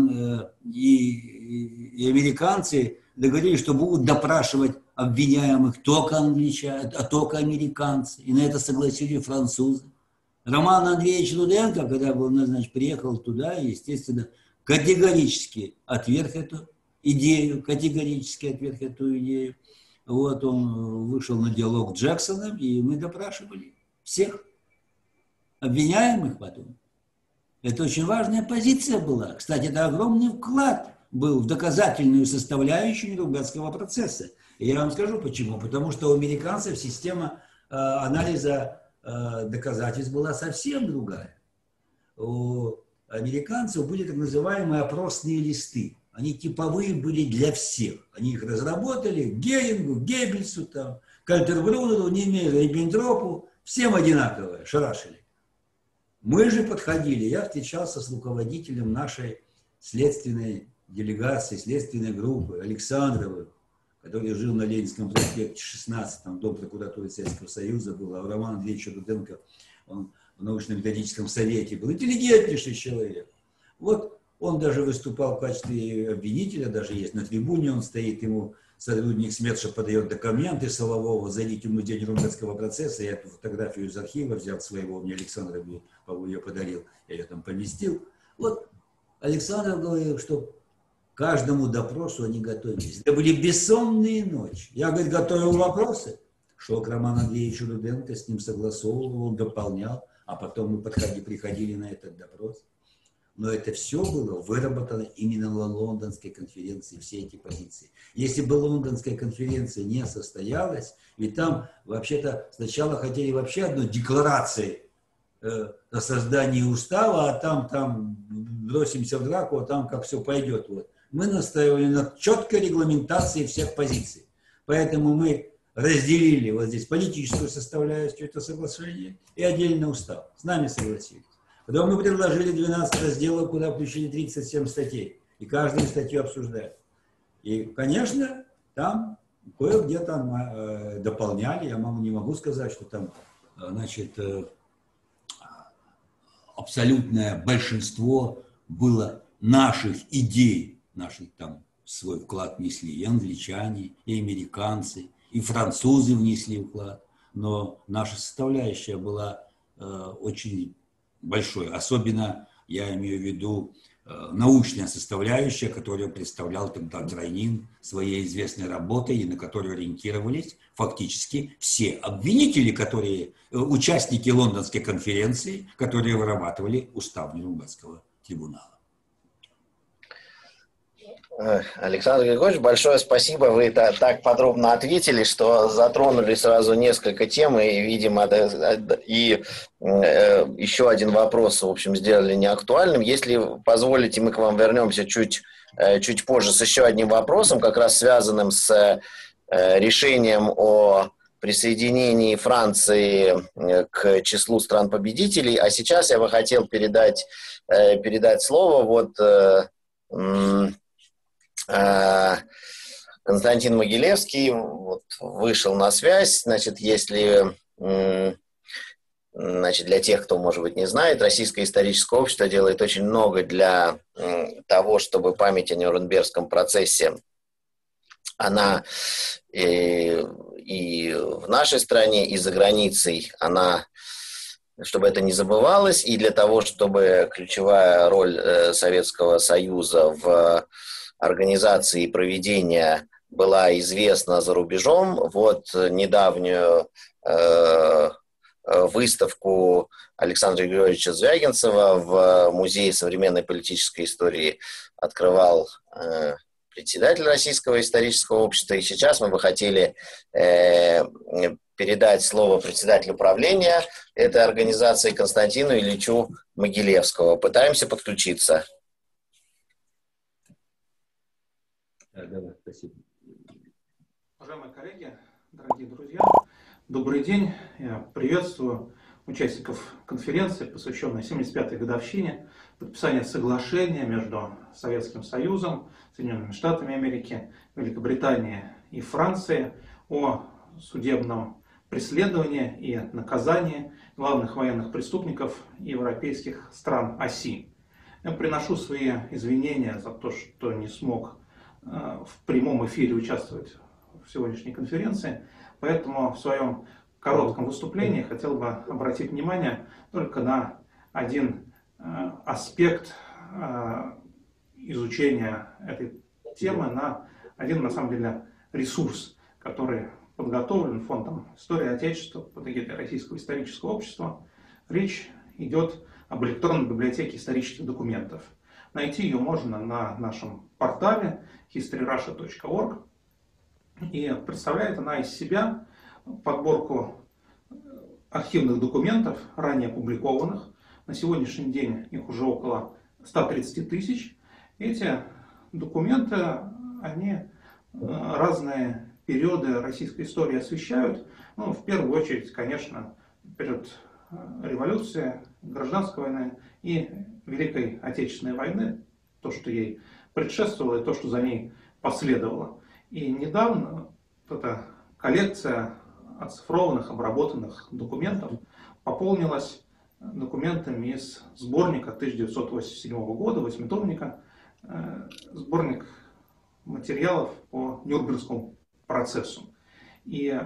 и, и американцы договорились, что будут допрашивать обвиняемых только англичане, а только американцы. И на это согласились французы. Роман Андреевич Руденко, когда был назначен, приехал туда и, естественно, категорически отверг эту идею, категорически отверг эту идею. Вот он вышел на диалог с Джексоном, и мы допрашивали всех обвиняемых потом. Это очень важная позиция была. Кстати, это огромный вклад был в доказательную составляющую Нюрнбергского процесса. И я вам скажу почему. Потому что у американцев система э, анализа э, доказательств была совсем другая. У американцев были так называемые опросные листы. Они типовые были для всех. Они их разработали Герингу, Геббельсу, там, Кальтербруннеру, Немере, Риббентропу. Всем одинаковые, шарашили. Мы же подходили, я встречался с руководителем нашей следственной делегации, следственной группы Александровым, который жил на Ленинском проспекте шестнадцать, там дом прокуратуры Советского Союза был, а Роман Андреевич Руденко, он в научно-методическом совете был, интеллигентнейший человек. Вот он даже выступал в качестве обвинителя, даже есть на трибуне, он стоит, ему сотрудник СМЕРШа подает документы Солового, зайдите в музей Нюрнбергского процесса, я эту фотографию из архива взял своего, мне Александр ее подарил, я ее там поместил. Вот Александр говорил, что к каждому допросу они готовились. Это были бессонные ночи. Я, говорит, готовил вопросы, шел к Роману Андреевичу Руденко, с ним согласовывал, он дополнял, а потом мы подходили, приходили на этот допрос. Но это все было выработано именно на Лондонской конференции, все эти позиции. Если бы Лондонская конференция не состоялась, ведь там вообще-то сначала хотели вообще одной декларации э, о создании устава, а там, там бросимся в драку, а там как все пойдет. Вот. Мы настаивали на четкой регламентации всех позиций. Поэтому мы разделили вот здесь политическую составляющую этого соглашения и отдельно устав. С нами согласились. Потом мы предложили двенадцать разделов, куда включили тридцать семь статей. И каждую статью обсуждали. И, конечно, там кое-где там э, дополняли. Я могу, не могу сказать, что там, значит, э, абсолютное большинство было наших идей, наших там свой вклад внесли. И англичане, и американцы, и французы внесли вклад. Но наша составляющая была э, очень большой. Особенно Я имею в виду научная составляющая, которую представлял тогда Тройнин своей известной работой и на которую ориентировались фактически все обвинители, которые, участники Лондонской конференции, которые вырабатывали устав Нюрнбергского трибунала. Александр Григорьевич, большое спасибо. Вы так подробно ответили, что затронули сразу несколько тем, и, видимо, и еще один вопрос, в общем, сделали неактуальным. Если позволите, мы к вам вернемся чуть, чуть позже с еще одним вопросом, как раз связанным с решением о присоединении Франции к числу стран-победителей. А сейчас я бы хотел передать, передать слово вот Константин Могилевский вот, вышел на связь. Значит, если, значит, для тех, кто, может быть, не знает, Российское историческое общество делает очень много для того, чтобы память о Нюрнбергском процессе, она и, и в нашей стране, и за границей, она, чтобы это не забывалось, и для того, чтобы ключевая роль Советского Союза в организации и проведения была известна за рубежом. Вот недавнюю э, выставку Александра Григорьевича Звягинцева в Музее современной политической истории открывал э, председатель Российского исторического общества. И сейчас мы бы хотели э, передать слово председателю правления этой организации Константину Ильичу Могилевскому. Пытаемся подключиться. Да, спасибо. Уважаемые коллеги, дорогие друзья, добрый день. Я приветствую участников конференции, посвященной семьдесят пятой годовщине подписания соглашения между Советским Союзом, Соединенными Штатами Америки, Великобританией и Францией о судебном преследовании и наказании главных военных преступников европейских стран оси. Я приношу свои извинения за то, что не смог в прямом эфире участвовать в сегодняшней конференции, поэтому в своем коротком выступлении хотел бы обратить внимание только на один аспект изучения этой темы, на один, на самом деле, ресурс, который подготовлен Фондом истории Отечества под эгидой Российского исторического общества. Речь идет об электронной библиотеке исторических документов. Найти ее можно на нашем портале history russia точка org. И представляет она из себя подборку архивных документов, ранее опубликованных. На сегодняшний день их уже около ста тридцати тысяч. Эти документы, они разные периоды российской истории освещают. Ну, в первую очередь, конечно, период революции, гражданской войны и Великой Отечественной войны, то, что ей предшествовало и то, что за ней последовало. И недавно эта коллекция оцифрованных, обработанных документов пополнилась документами из сборника тысяча девятьсот восемьдесят седьмого года, восьмитомника, сборник материалов по Нюрнбергскому процессу. И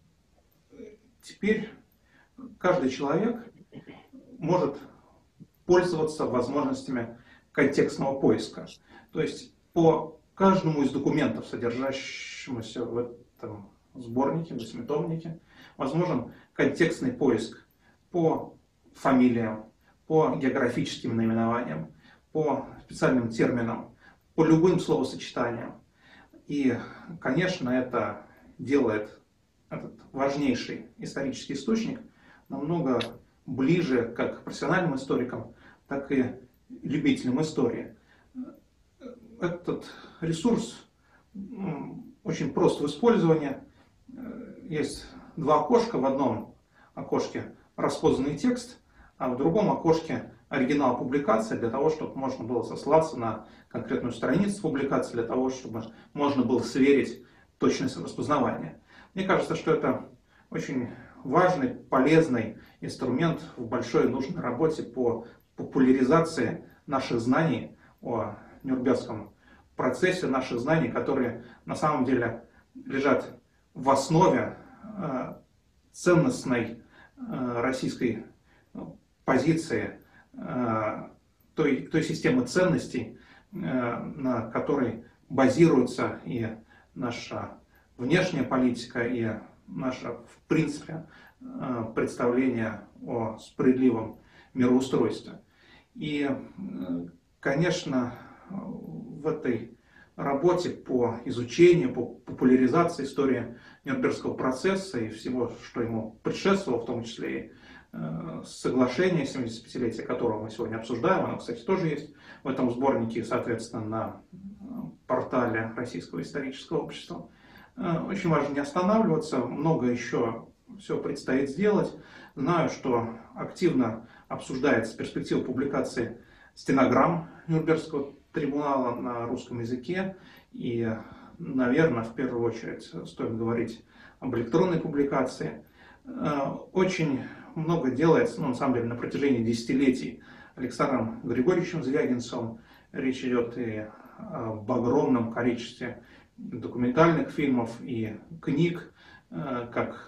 теперь каждый человек может пользоваться возможностями контекстного поиска. То есть по каждому из документов, содержащемуся в этом сборнике, восьмитомнике, возможен контекстный поиск по фамилиям, по географическим наименованиям, по специальным терминам, по любым словосочетаниям. И, конечно, это делает этот важнейший исторический источник намного ближе как профессиональным историкам, так и любителям истории. Этот ресурс очень прост в использовании. Есть два окошка. В одном окошке распознанный текст, а в другом окошке оригинал публикации, для того, чтобы можно было сослаться на конкретную страницу публикации, для того, чтобы можно было сверить точность распознавания. Мне кажется, что это очень важный, полезный инструмент в большой нужной работе по популяризации наших знаний о Нюрнбергском процессе, наших знаний, которые на самом деле лежат в основе э, ценностной э, российской позиции э, той, той системы ценностей, на которой базируется и наша внешняя политика, и наше, в принципе, представление о справедливом мироустройстве. И, конечно, в этой работе по изучению, по популяризации истории Нюрнбергского процесса и всего, что ему предшествовало, в том числе и соглашение семидесятипятилетия, которого мы сегодня обсуждаем, оно, кстати, тоже есть в этом сборнике, соответственно, на портале Российского исторического общества. Очень важно не останавливаться, много еще все предстоит сделать. Знаю, что активно обсуждается перспектива публикации стенограмм Нюрнбергского трибунала на русском языке. И, наверное, в первую очередь стоит говорить об электронной публикации. Очень много делается, ну, на самом деле, на протяжении десятилетий Александром Григорьевичем Звягинцевым. Речь идет и об огромном количестве документальных фильмов и книг, как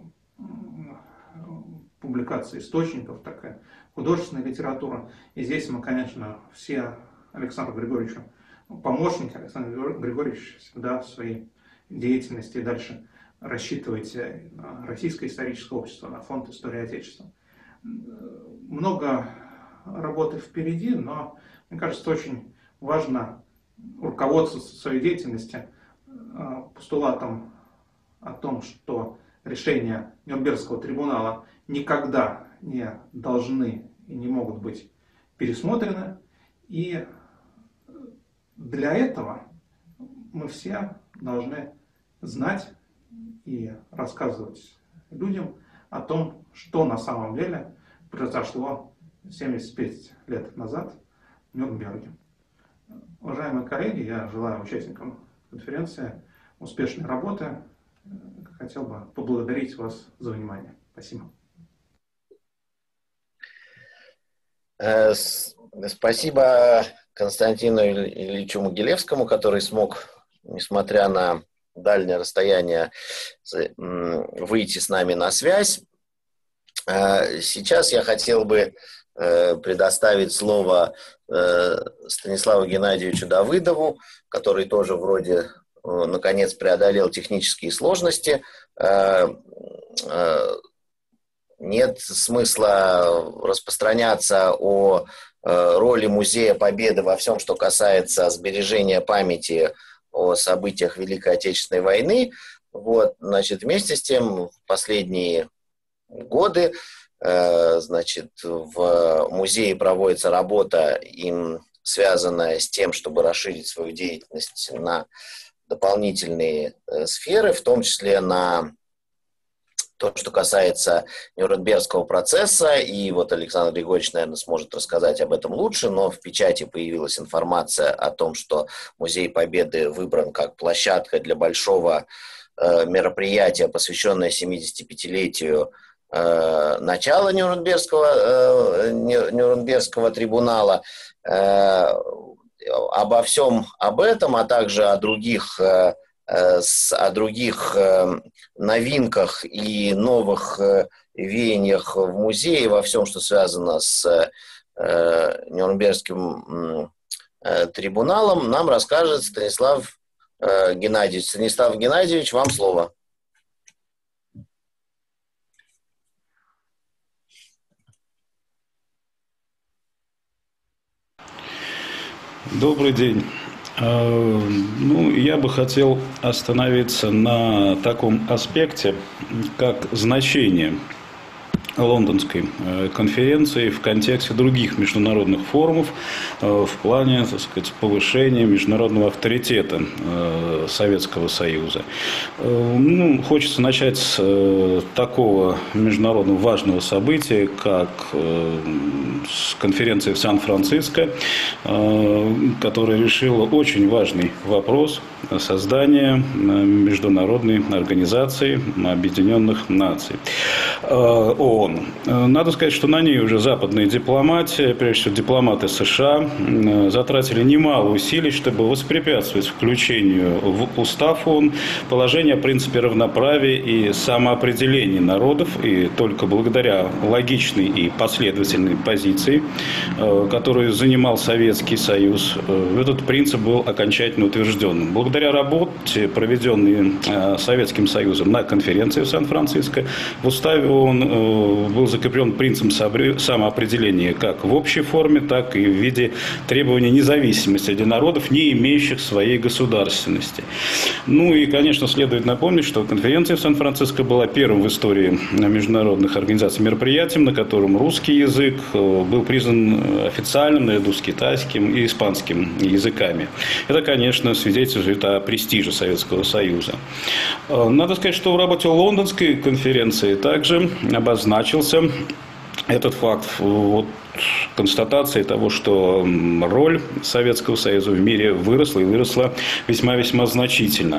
публикации источников, так и художественная литература. И здесь мы, конечно, все Александру Григорьевичу помощники. Александр Григорьевич всегда в своей деятельности и дальше рассчитывайте на Российское историческое общество, на фонд истории Отечества. Много работы впереди, но, мне кажется, очень важно руководствоваться в своей деятельности постулатом о том, что решения Нюрнбергского трибунала никогда не должны и не могут быть пересмотрены. И для этого мы все должны знать и рассказывать людям о том, что на самом деле произошло семьдесят пять лет назад в Нюрнберге. Уважаемые коллеги, я желаю участникам конференции успешной работы. Хотел бы поблагодарить вас за внимание. Спасибо. Спасибо Константину Ильичу Могилевскому, который смог, несмотря на дальнее расстояние, выйти с нами на связь. Сейчас я хотел бы предоставить слово Станиславу Геннадьевичу Давыдову, который тоже вроде наконец преодолел технические сложности. Нет смысла распространяться о роли Музея Победы во всем, что касается сбережения памяти о событиях Великой Отечественной войны. Вот, значит, вместе с тем, в последние годы, значит, в музее проводится работа, им связанная с тем, чтобы расширить свою деятельность на дополнительные сферы, в том числе на то, что касается Нюрнбергского процесса. И вот Александр Григорьевич, наверное, сможет рассказать об этом лучше, но в печати появилась информация о том, что Музей Победы выбран как площадка для большого э, мероприятия, посвященное семидесятипятилетию э, начала Нюрнбергского, э, Нюрнбергского трибунала. Э, обо всем об этом, а также о других э, о других новинках и новых веяниях в музее, во всем, что связано с Нюрнбергским трибуналом, нам расскажет Станислав Геннадьевич. Станислав Геннадьевич, вам слово. Добрый день. Ну, я бы хотел остановиться на таком аспекте, как значение Лондонской конференции в контексте других международных форумов в плане, так сказать, повышения международного авторитета Советского Союза. Ну, хочется начать с такого международного важного события, как конференция в Сан-Франциско, которая решила очень важный вопрос создания международной организации Объединенных Наций. ООН. ООН. Надо сказать, что на ней уже западные дипломаты, прежде всего дипломаты США, затратили немало усилий, чтобы воспрепятствовать включению в устав ООН положение о принципе равноправия и самоопределения народов, и только благодаря логичной и последовательной позиции, которую занимал Советский Союз, этот принцип был окончательно утвержден. Благодаря работе, проведенной Советским Союзом на конференции в Сан-Франциско, в уставе ООН был закреплен принцип самоопределения как в общей форме, так и в виде требования независимости для народов, не имеющих своей государственности. Ну и, конечно, следует напомнить, что конференция в Сан-Франциско была первым в истории международных организаций мероприятием, на котором русский язык был признан официальным наряду с китайским и испанским языками. Это, конечно, свидетельствует о престиже Советского Союза. Надо сказать, что в работе Лондонской конференции также обозначился этот факт. Вот констатации того, что роль Советского Союза в мире выросла и выросла весьма-весьма значительно.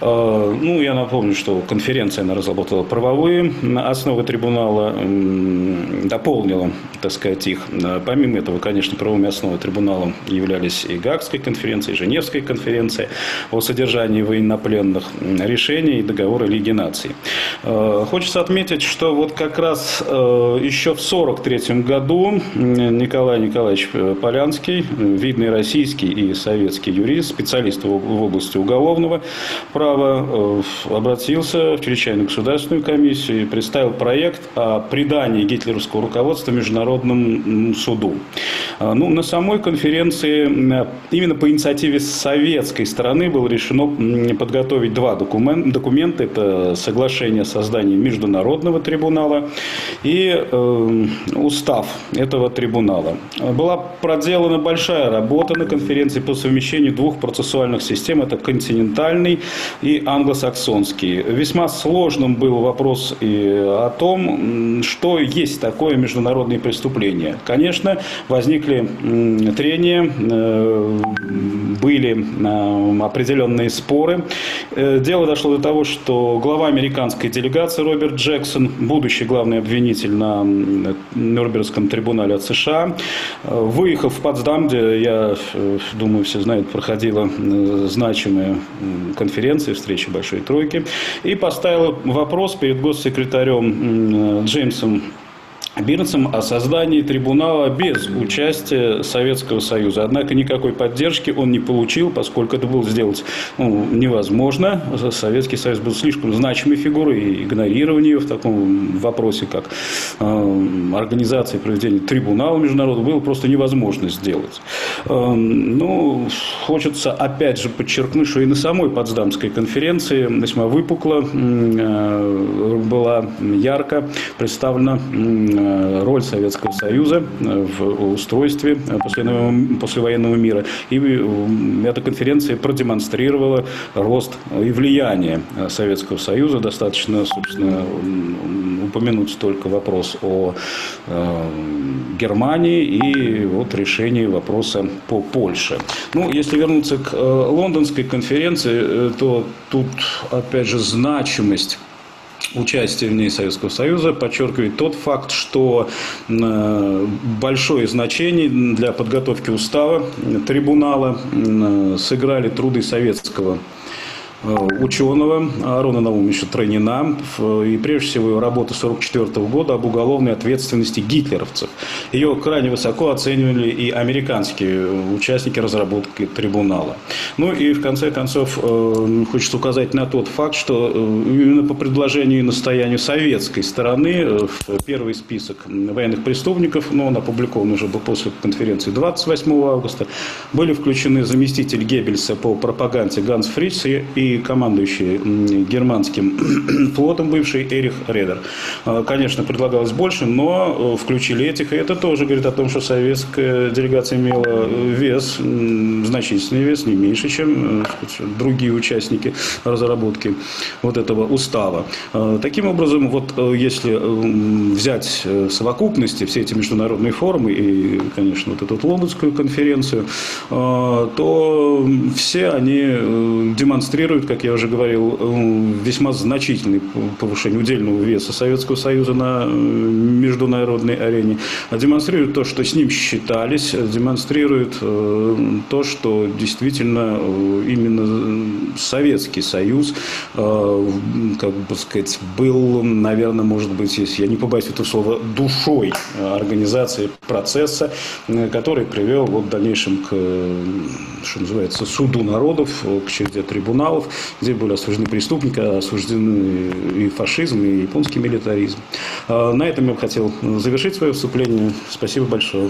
Ну, я напомню, что конференция она разработала правовые основы трибунала, дополнила, так сказать, их. Помимо этого, конечно, правовыми основами трибунала являлись и Гаагская конференция, и Женевская конференция о содержании военнопленных, решений и договора Лиги наций. Хочется отметить, что вот как раз еще в сорок третьем году Николай Николаевич Полянский, видный российский и советский юрист, специалист в области уголовного права, обратился в Чрезвычайную государственную комиссию и представил проект о предании гитлеровского руководства Международному суду. Ну, на самой конференции именно по инициативе советской стороны было решено подготовить два документа. Это соглашение о создании Международного трибунала и э, устав этого трибунала. Была проделана большая работа на конференции по совмещению двух процессуальных систем. Это континентальный и англосаксонский. Весьма сложным был вопрос и о том, что есть такое международные преступления. Конечно, возникли трения, были определенные споры. Дело дошло до того, что глава американской делегации Роберт Джексон, будущий главный обвинитель на Нюрнбергском трибунале от США, выехав в Потсдам, где, я думаю, все знают, проходила значимая конференция, встреча Большой Тройки, и поставил вопрос перед госсекретарем Джеймсом Бирнсом о создании трибунала без участия Советского Союза. Однако никакой поддержки он не получил, поскольку это было сделать ну, невозможно. Советский Союз был слишком значимой фигурой, и игнорирование ее в таком вопросе, как э, организация проведения трибунала международного, было просто невозможно сделать. Э, ну, хочется опять же подчеркнуть, что и на самой Потсдамской конференции весьма выпукло э, была ярко представлена э, роль Советского Союза в устройстве послевоенного мира. И эта конференция продемонстрировала рост и влияние Советского Союза. Достаточно, собственно, упомянуть только вопрос о Германии и вот решении вопроса по Польше. Ну, если вернуться к Лондонской конференции, то тут, опять же, значимость участие в ней Советского Союза подчеркивает тот факт, что большое значение для подготовки устава трибунала сыграли труды советского ученого Арона Наумовича Тронина и, прежде всего, работа сорок четвёртого года об уголовной ответственности гитлеровцев. Ее крайне высоко оценивали и американские участники разработки трибунала. Ну и, в конце концов, хочется указать на тот факт, что именно по предложению и настоянию советской стороны в первый список военных преступников, но он опубликован уже был после конференции двадцать восьмого августа, были включены заместитель Геббельса по пропаганде Ганс Фриц и и командующий германским флотом бывший Эрих Редер. Конечно, предлагалось больше, но включили этих, и это тоже говорит о том, что советская делегация имела вес, значительный вес, не меньше, чем сказать, другие участники разработки вот этого устава. Таким образом, вот если взять в совокупности все эти международные форумы и, конечно, вот эту лондонскую конференцию, то все они демонстрируют демонстрирует, как я уже говорил, весьма значительное повышение удельного веса Советского Союза на международной арене, а демонстрирует то, что с ним считались, демонстрирует то, что действительно именно Советский Союз, как бы сказать, был, наверное, может быть, если я не побоюсь этого слова, душой организации процесса, который привел вот в дальнейшем к, что называется, суду народов, к череде трибуналов, где были осуждены преступники, осуждены и фашизм, и японский милитаризм. На этом я бы хотел завершить свое выступление. Спасибо большое.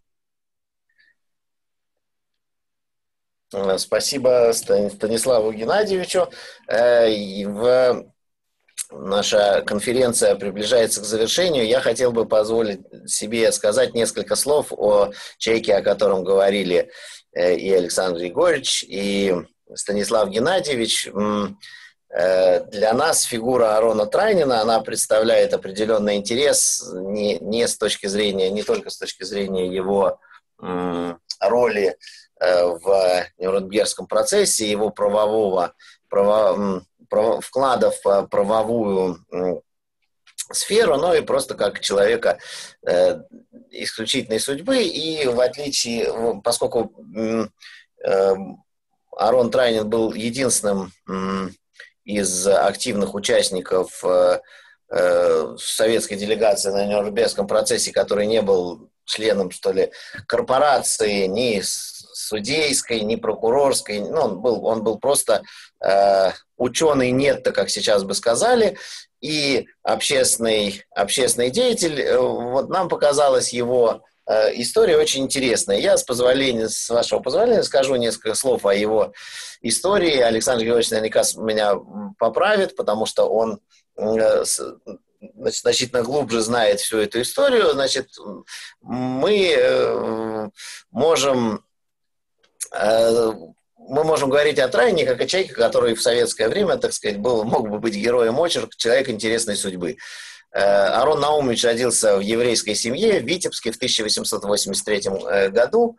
Спасибо Станиславу Геннадьевичу. В... Наша конференция приближается к завершению. Я хотел бы позволить себе сказать несколько слов о человеке, о котором говорили и Александр Григорьевич, и Станислав Геннадьевич. Для нас фигура Арона Трайнина, она представляет определенный интерес не, не с точки зрения, не только с точки зрения его роли в Нюрнбергском процессе, его правового право, вклада в правовую сферу, но и просто как человека э, исключительной судьбы. И в отличие, поскольку э, Арон Трайнин был единственным э, из активных участников э, э, советской делегации на Нюрнбергском процессе, который не был членом, что ли, корпорации, ни судейской, ни прокурорской, ну, он был, он был просто э, ученый нетто, как сейчас бы сказали, и общественный, общественный деятель. Вот нам показалась его э, история очень интересная. Я, с позволения, с вашего позволения, скажу несколько слов о его истории. Александр Георгиевич наверняка меня поправит, потому что он э, значит, значительно глубже знает всю эту историю. Значит, мы э, можем... Э, Мы можем говорить о Трайнине как о человеке, который в советское время, так сказать, был, мог бы быть героем очерк, человек интересной судьбы. Арон Наумович родился в еврейской семье в Витебске в тысяча восемьсот восемьдесят третьем году.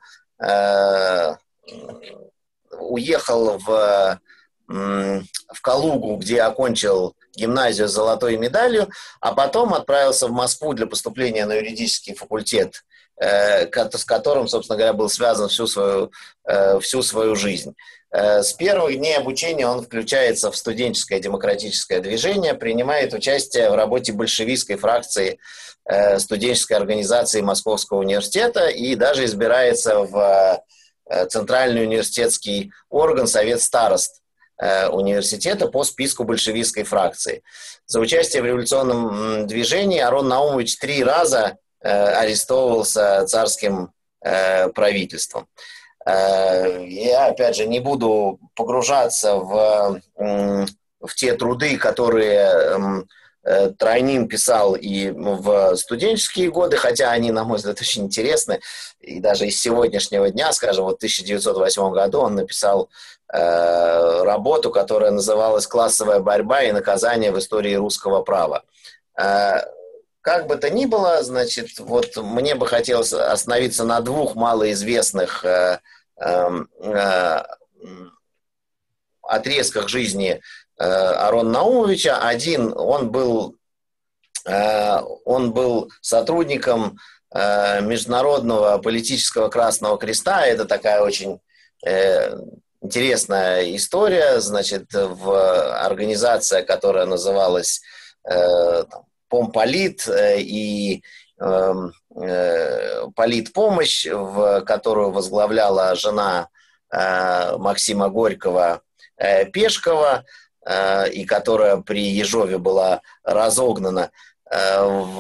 Уехал в, в Калугу, где окончил гимназию с золотой медалью, а потом отправился в Москву для поступления на юридический факультет, с которым, собственно говоря, был связан всю свою, всю свою жизнь. С первых дней обучения он включается в студенческое демократическое движение, принимает участие в работе большевистской фракции студенческой организации Московского университета и даже избирается в Центральный университетский орган Совет старост университета по списку большевистской фракции. За участие в революционном движении Арон Наумович три раза арестовывался царским э, правительством. Э, я, опять же, не буду погружаться в, э, в те труды, которые э, Трайнин писал и в студенческие годы, хотя они, на мой взгляд, очень интересны. И даже из сегодняшнего дня, скажем, вот в тысяча девятьсот восьмом году он написал э, работу, которая называлась «Классовая борьба и наказание в истории русского права». Э, Как бы то ни было, значит, вот мне бы хотелось остановиться на двух малоизвестных э, э, отрезках жизни э, Арона Наумовича. Один, он был, э, он был сотрудником э, Международного политического Красного Креста. Это такая очень э, интересная история. Значит, в организация, которая называлась э, Помполит и э, э, политпомощь, в которую возглавляла жена э, Максима Горького э, Пешкова, э, и которая при Ежове была разогнана э, в,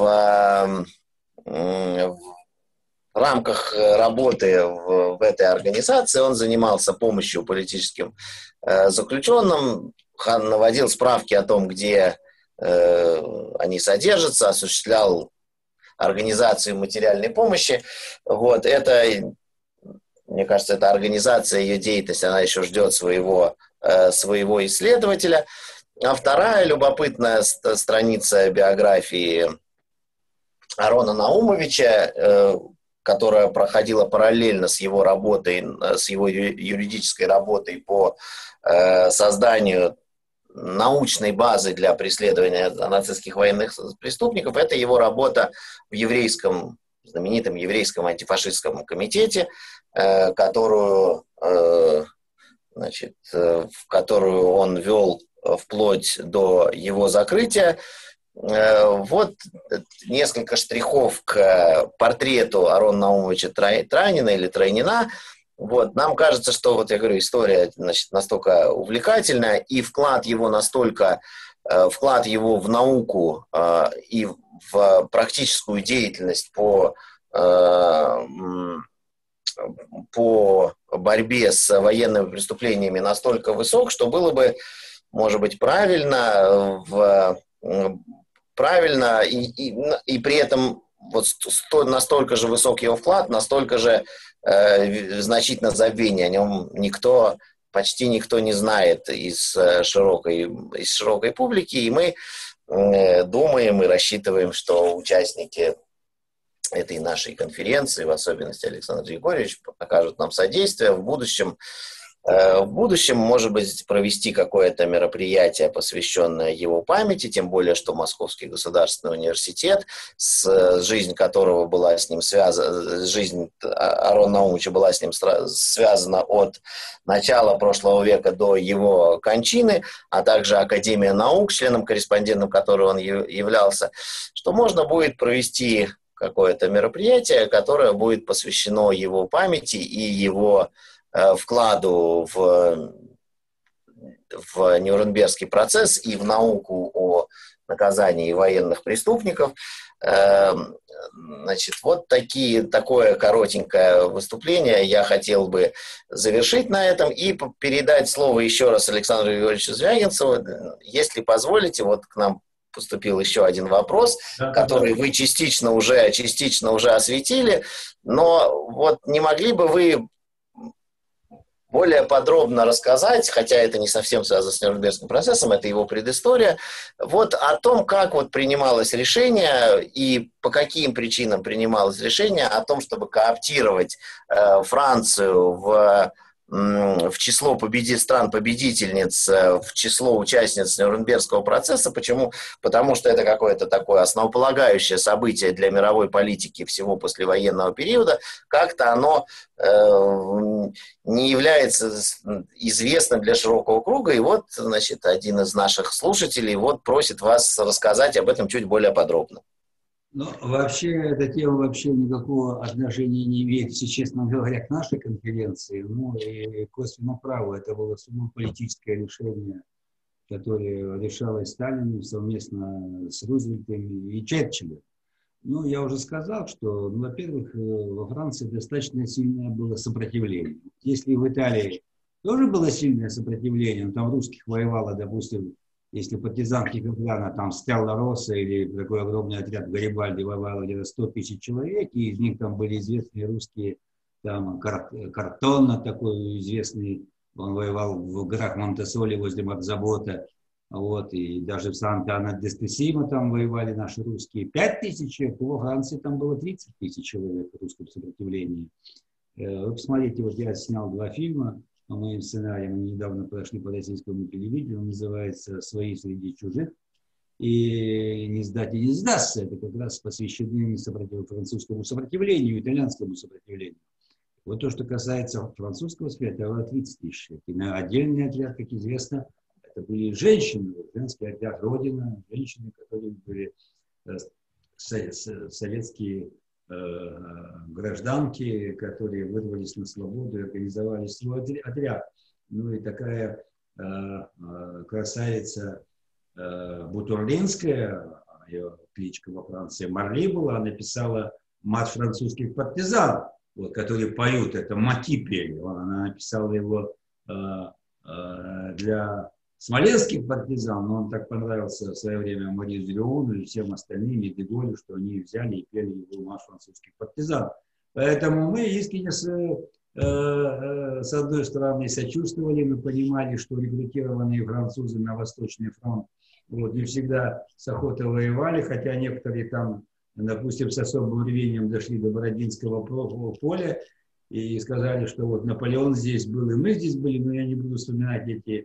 э, в рамках работы в, в этой организации. Он занимался помощью политическим э, заключенным, наводил справки о том, где они содержатся, осуществлял организацию материальной помощи. Вот, это, мне кажется, эта организация, ее деятельность, она еще ждет своего, своего исследователя. А вторая любопытная страница биографии Арона Наумовича, которая проходила параллельно с его работой, с его юридической работой по э, созданию научной базы для преследования нацистских военных преступников, это его работа в еврейском, знаменитом еврейском антифашистском комитете, э, которую, э, значит, э, в которую он вел вплоть до его закрытия. Вот несколько штрихов к портрету Арона Наумовича Транина или Трайнина. Вот. Нам кажется, что, вот я говорю, история, значит, настолько увлекательная, и вклад его настолько, вклад его в науку и в практическую деятельность по, по борьбе с военными преступлениями настолько высок, что было бы, может быть, правильно в правильно, и, и, и при этом вот сто, настолько же высок его вклад, настолько же э, значительно забвение. О нем никто, почти никто не знает из широкой, из широкой публики, и мы э, думаем и рассчитываем, что участники этой нашей конференции, в особенности Александр Григорьевич, окажут нам содействие в будущем. В будущем, может быть, провести какое-то мероприятие, посвященное его памяти, тем более, что Московский государственный университет, с, жизнь которого была с ним связана, жизнь Арона Наумовича была с ним связана от начала прошлого века до его кончины, а также Академия наук, членом-корреспондентом которой он являлся, что можно будет провести какое-то мероприятие, которое будет посвящено его памяти и его вкладу в, в Нюрнбергский процесс и в науку о наказании военных преступников. Значит, вот такие, такое коротенькое выступление я хотел бы завершить на этом и передать слово еще раз Александру Григорьевичу Звягинцеву. Если позволите, вот к нам поступил еще один вопрос, да, который да. вы частично уже, частично уже осветили, но вот не могли бы вы более подробно рассказать, хотя это не совсем связано с Нюрнбергским процессом, это его предыстория, вот о том, как вот принималось решение и по каким причинам принималось решение о том, чтобы кооптировать э, Францию в, э, в число победи, стран-победительниц, э, в число участниц Нюрнбергского процесса. Почему? Потому что это какое-то такое основополагающее событие для мировой политики всего послевоенного периода. Как-то оно э, не является известным для широкого круга. И вот, значит, один из наших слушателей вот просит вас рассказать об этом чуть более подробно. Ну, вообще, эта тема вообще никакого отношения не имеет, если честно говоря, к нашей конференции. Ну, и косвенно право, это было сугубо политическое решение, которое решалось Сталиным совместно с Рузвельтом и Черчиллем. Ну, я уже сказал, что, ну, во-первых, во Франции достаточно сильное было сопротивление. Если в Италии тоже было сильное сопротивление, но там русских воевало, допустим, если партизанки Каплана, там Стелла Росса или такой огромный отряд Гарибальди воевало где-то сто тысяч человек, и из них там были известные русские, там Картонна такой известный, он воевал в горах Монтесоли возле Мадзабота, вот, и даже в Санта-Ана-де-Стесимо там воевали наши русские. Пять тысяч человек, во Франции там было тридцать тысяч человек в русском сопротивлении. Вы посмотрите, вот я снял два фильма по моим сценариям, они недавно прошли по российскому телевидению, он называется «Свои среди чужих», и «Не сдать и не сдастся», это как раз посвящены сопротив... французскому сопротивлению, итальянскому сопротивлению. Вот то, что касается французского сопротивления, тридцать тысяч. И на отдельный отряд, как известно, это были женщины, женский отряд «Родина», женщины, которые были э, советские э, гражданки, которые вырвались на свободу и организовали свой отряд. Ну и такая э, э, красавица э, Бутурлинская, ее кличка во Франции Марли была, написала «Мать французских партизан», вот, которые поют, это Маки пели. Она написала его э, э, для смоленских партизан, но он так понравился в свое время Марии Зелеону и всем остальным, и Деголю, что они взяли и пели его «Марш французских партизан». Поэтому мы искренне с, э, э, с одной стороны сочувствовали, мы понимали, что рекрутированные французы на Восточный фронт вот, не всегда с охотой воевали, хотя некоторые там допустим, с особым рвением дошли до Бородинского поля и сказали, что вот Наполеон здесь был, и мы здесь были, но я не буду вспоминать эти,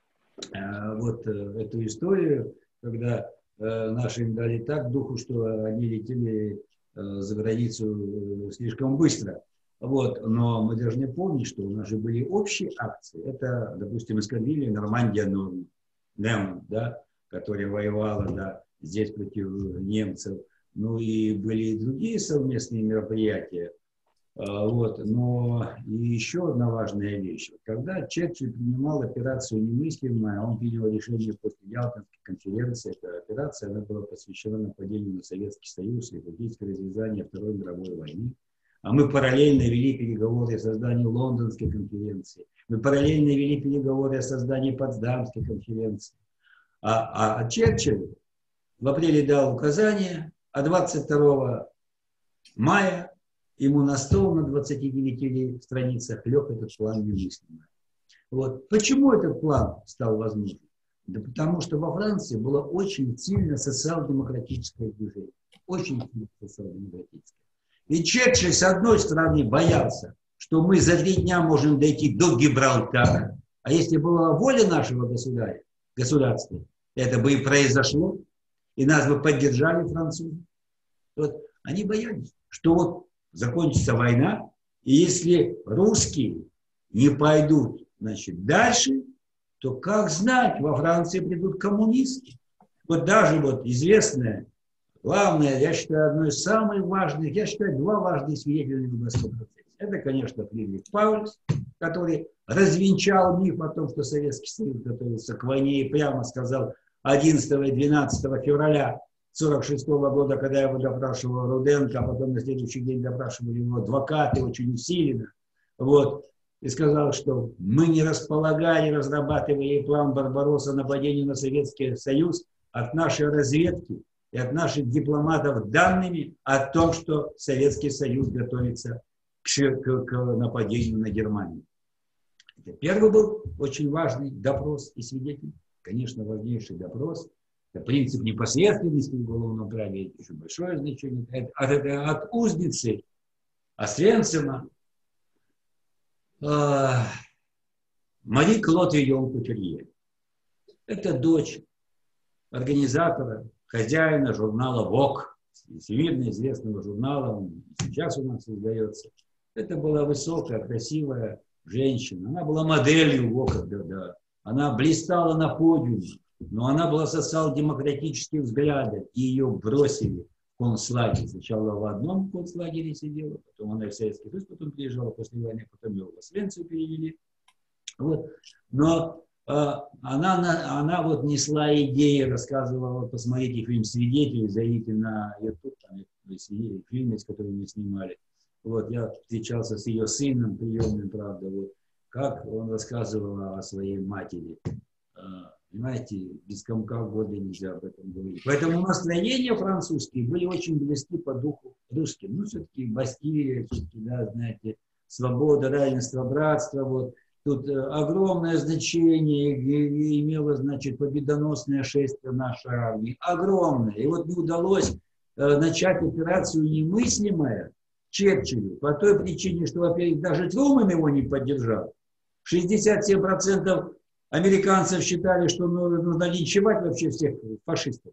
вот эту историю, когда наши им дали так духу, что они летели за границу слишком быстро. Вот. Но мы должны помнить, что у нас же были общие акции. Это, допустим, эскадрилья Нормандия Неман, да, которая воевала, да, здесь против немцев. Ну и были и другие совместные мероприятия. Вот. Но и еще одна важная вещь. Когда Черчилль принимал операцию «Немыслимая», он принял решение после Ялтинской конференции. Эта операция она была посвящена нападению на Советский Союз и фактически развязанию Второй мировой войны. А мы параллельно вели переговоры о создании Лондонской конференции. Мы параллельно вели переговоры о создании Потсдамской конференции. А, а Черчилль в апреле дал указание, а двадцать второго мая ему на стол на двадцати девяти страницах лег этот план «Немыслимый». Вот. Почему этот план стал возможен? Да потому что во Франции было очень сильно социал-демократическое движение. Очень сильно социал-демократическое. И Черчилль, с одной стороны, боялся, что мы за три дня можем дойти до Гибралтара. А если была воля нашего государя, государства, это бы и произошло, и нас бы поддержали французы. Вот. Они боялись, что вот закончится война, и если русские не пойдут, значит, дальше, то как знать, во Франции придут коммунисты. Вот даже вот известное, главное, я считаю, одно из самых важных, я считаю, два важных свидетеля Нюрнбергского процесса. Это, конечно, Фридрих Паульс, который развенчал миф о том, что Советский Союз готовился к войне и прямо сказал одиннадцатого и двенадцатого февраля сорок шестого года, когда его допрашивал Руденко, а потом на следующий день допрашивали его адвокаты очень усиленно, вот, и сказал, что мы не располагали, разрабатывали план Барбаросса нападения на Советский Союз от нашей разведки и от наших дипломатов данными о том, что Советский Союз готовится к, к, к нападению на Германию. Это первый был очень важный допрос и свидетель, конечно, важнейший допрос. Это принцип непосредственности в уголовном праве, это еще большое значение. Это, от, это, от узницы Освенцима э, Мари Клод Вийон Кутюрье. Это дочь организатора, хозяина журнала «Вог», всемирно известного журнала, он сейчас у нас издается. Это была высокая, красивая женщина. Она была моделью «Вога», да, да. Она блистала на подиуме. Но она была социал-демократических взглядов, и ее бросили в концлагерь. Сначала в одном концлагере сидела, потом она в Советский Союз, потом приезжала после войны, потом ее в Освенцим перевели. Вот. Но э, она, она вот несла идеи, рассказывала, вот, посмотрите фильм «Свидетели», зайдите на YouTube, там фильмы, с которыми мы снимали. Вот, я встречался с ее сыном, приемным, правда, вот, как он рассказывал о своей матери. Понимаете, без комка в горле нельзя об этом говорить. Поэтому настроения французские были очень близки по духу русским. Ну, все-таки Бастилия, все-таки, да, знаете, свобода, равенство, братство. Вот. Тут э, огромное значение имело, значит, победоносное шествие нашей армии. Огромное. И вот не удалось э, начать операцию «Немыслимая» Черчиллю по той причине, что, во-первых, даже Трумэн его не поддержал. шестьдесят семь процентов американцев считали, что нужно линчевать вообще всех фашистов.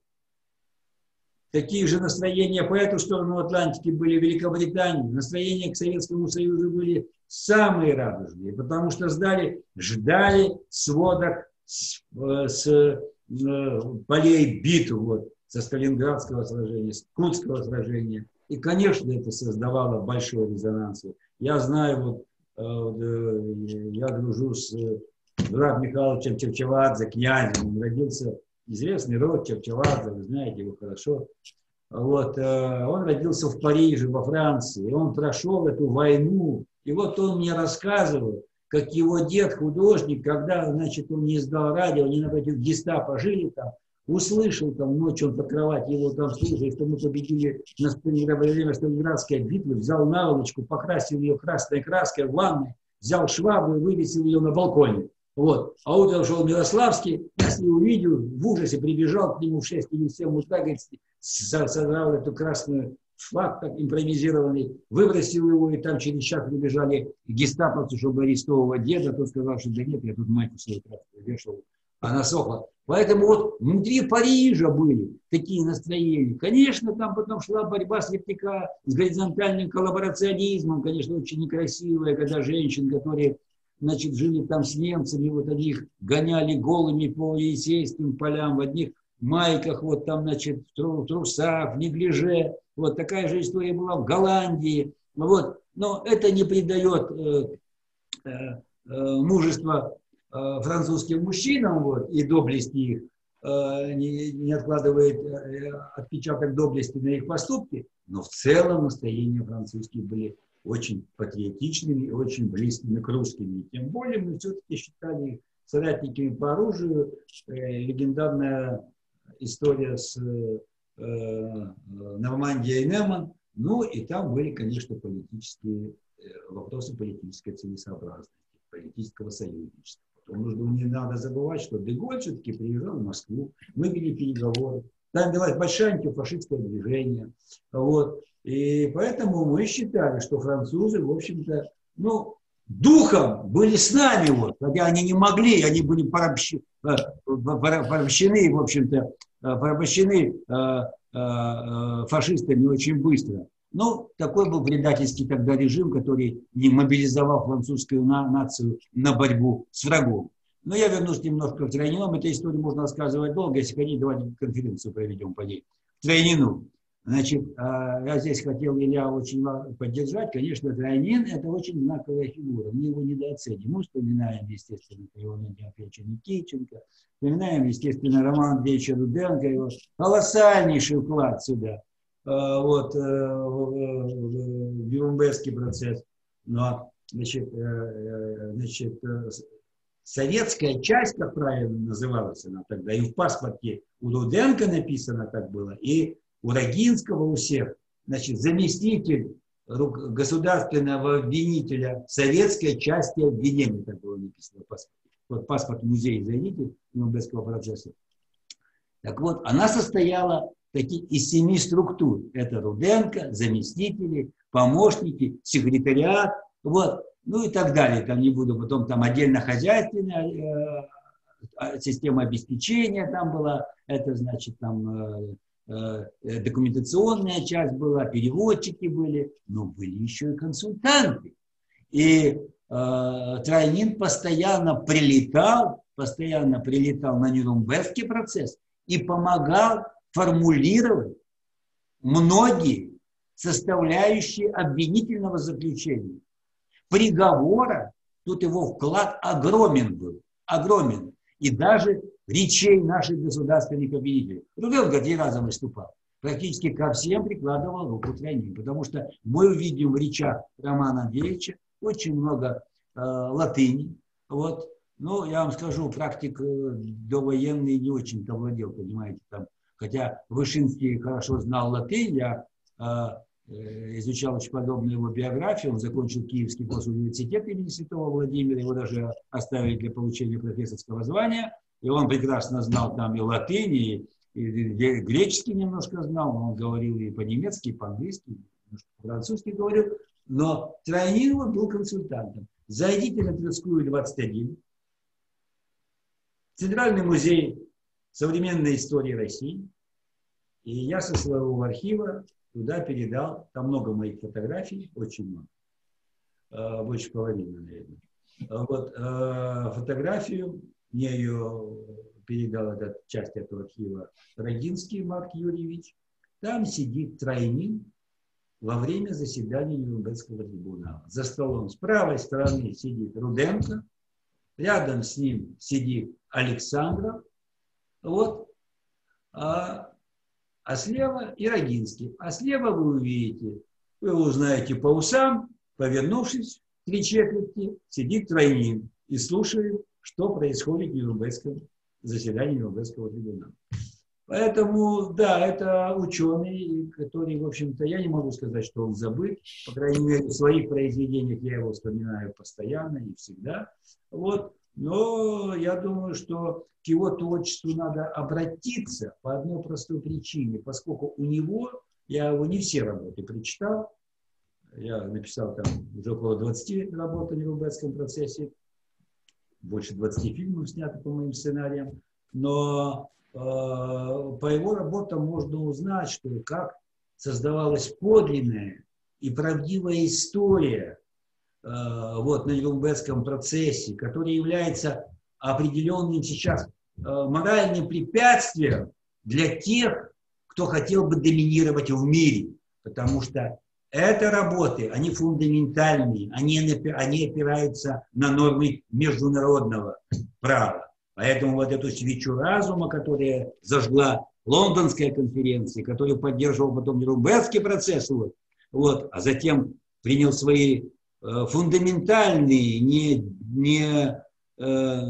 Такие же настроения по эту сторону Атлантики были в Великобритании. Настроения к Советскому Союзу были самые радужные, потому что ждали, ждали сводок с, с э, полей битв, вот, со Сталинградского сражения, с Курского сражения. И, конечно, это создавало большой резонанс. Я знаю, вот, э, я дружу с Муратом Михайловичем Чавчавадзе, князем. Он родился, известный род Чавчавадзе, вы знаете его хорошо. Вот, э, он родился в Париже, во Франции. И он прошел эту войну. И вот он мне рассказывал, как его дед, художник, когда, значит, он не издал радио, они напротив гестапо жили там, услышал там ночью, он по кровати его там слушает, что мы победили на время Сталинградской битвы, взял наволочку, покрасил ее красной краской в ванной, взял швабру и вывесил ее на балконе. Вот. А утром шел Милославский, если увидел, в ужасе прибежал к нему в шесть или в семь утра, говорит, содрал эту красную флаг так импровизированный, выбросил его, и там через час прибежали гестаповцы, чтобы арестовывать деда. Тот сказал, что да нет, я тут майку свою вешал, она сохла. Поэтому вот внутри Парижа были такие настроения. Конечно, там потом шла борьба с вертика, с горизонтальным коллаборационизмом, конечно, очень некрасивая, когда женщин, которые, значит, жили там с немцами, вот они их гоняли голыми по Елисейским полям, в одних майках, вот там, значит, в трусах, в неглиже. Вот такая же история была в Голландии. Вот. Но это не придает э, э, э, мужества э, французским мужчинам, вот, и доблести их, э, не, не откладывает э, отпечаток доблести на их поступки. Но в целом настроения французские были очень патриотичными и очень близкими к русским. И тем более мы все-таки считали их соратниками по оружию. Э, легендарная история с э, Нормандией и Неман. Ну и там были, конечно, политические э, вопросы политической целесообразности, политического союзничества. Потому что не надо забывать, что Де-Голь все-таки приезжал в Москву, мы вели переговоры. Там велось большое антифашистское движение. Вот. И поэтому мы считали, что французы, в общем-то, ну, духом были с нами, вот, хотя они не могли, они были порабощены, порабощены в общем-то, порабощены фашистами очень быстро. Ну, такой был предательский тогда режим, который не мобилизовал французскую нацию на борьбу с врагом. Но я вернусь немножко к Тройнинову. Этой истории можно рассказывать долго. Если хотите, давайте конференцию проведем по ней. Тройнину. Значит, я здесь хотел Илья очень поддержать. Конечно, Тройнин – это очень знаковая фигура. Мы его недооценим. Мы вспоминаем, естественно, Ивана Дмитриевича Никитченко, вспоминаем, естественно, Романа Андреевича Руденко, его колоссальнейший вклад сюда, вот, в Нюрнбергский процесс. Но, значит, значит, советская часть, как правильно называлась она тогда, и в паспорте у Руденко написано так было, и у Рогинского, у всех, значит, заместитель государственного обвинителя советской части обвинения, так было написано в паспорте. Вот паспорт музея, зайдите, Нюрнбергского процесса. Так вот, она состояла таки из семи структур. Это Руденко, заместители, помощники, секретариат, вот, ну и так далее. Там не буду, потом там отдельно хозяйственная э, система обеспечения там была, это значит там... Э, документационная часть была, переводчики были, но были еще и консультанты. И э, Тройнин постоянно прилетал, постоянно прилетал на Нюрнбергский процесс и помогал формулировать многие составляющие обвинительного заключения. Приговора, тут его вклад огромен был, огромен. И даже речей наших государственных обвинителей. Руденко три раза выступал. Практически ко всем прикладывал руку Тройнин. Потому что мы увидим в речах Романа Андреевича очень много э, латыни. Вот. Ну, я вам скажу, практик э, довоенный не очень-то владел, понимаете. Там. Хотя Вышинский хорошо знал латынь, я э, э, изучал очень подобную его биографию. Он закончил Киевский госуниверситет имени Святого Владимира. Его даже оставили для получения профессорского звания. И он прекрасно знал там и латынь, и, и греческий немножко знал, он говорил и по-немецки, и по-английски, и по-французски говорил. Но Тройнин вот был консультантом. Зайдите на Тверскую двадцать один, Центральный музей современной истории России, и я со своего архива туда передал, там много моих фотографий, очень много, больше половины, наверное. Вот фотографию, мне ее передал этот, часть этого архива Рогинский Марк Юрьевич. Там сидит Тройнин во время заседания Нюрнбергского трибунала. За столом с правой стороны сидит Руденко, рядом с ним сидит Александров, вот, а, а слева и Рогинский. А слева вы увидите, вы его узнаете по усам, повернувшись три четверти, сидит Тройнин и слушает, что происходит в Нюрнбергском заседании Нюрнбергского трибунала. Поэтому, да, это ученый, который, в общем-то, я не могу сказать, что он забыт. По крайней мере, в своих произведениях я его вспоминаю постоянно и всегда. Вот. Но я думаю, что к его творчеству надо обратиться по одной простой причине, поскольку у него Я его не все работы прочитал. Я написал там уже около двадцати работ о Нюрнбергском процессе. Больше двадцати фильмов снято по моим сценариям. Но э, по его работам можно узнать, что как создавалась подлинная и правдивая история э, вот, на Нюрнбергском процессе, который является определенным сейчас э, моральным препятствием для тех, кто хотел бы доминировать в мире. Потому что это работы, они фундаментальные, они, они опираются на нормы международного права. Поэтому вот эту свечу разума, которая зажгла Лондонская конференция, которую поддерживал потом Нюрнбергский процесс, вот, вот, а затем принял свои э, фундаментальные, не, не, э,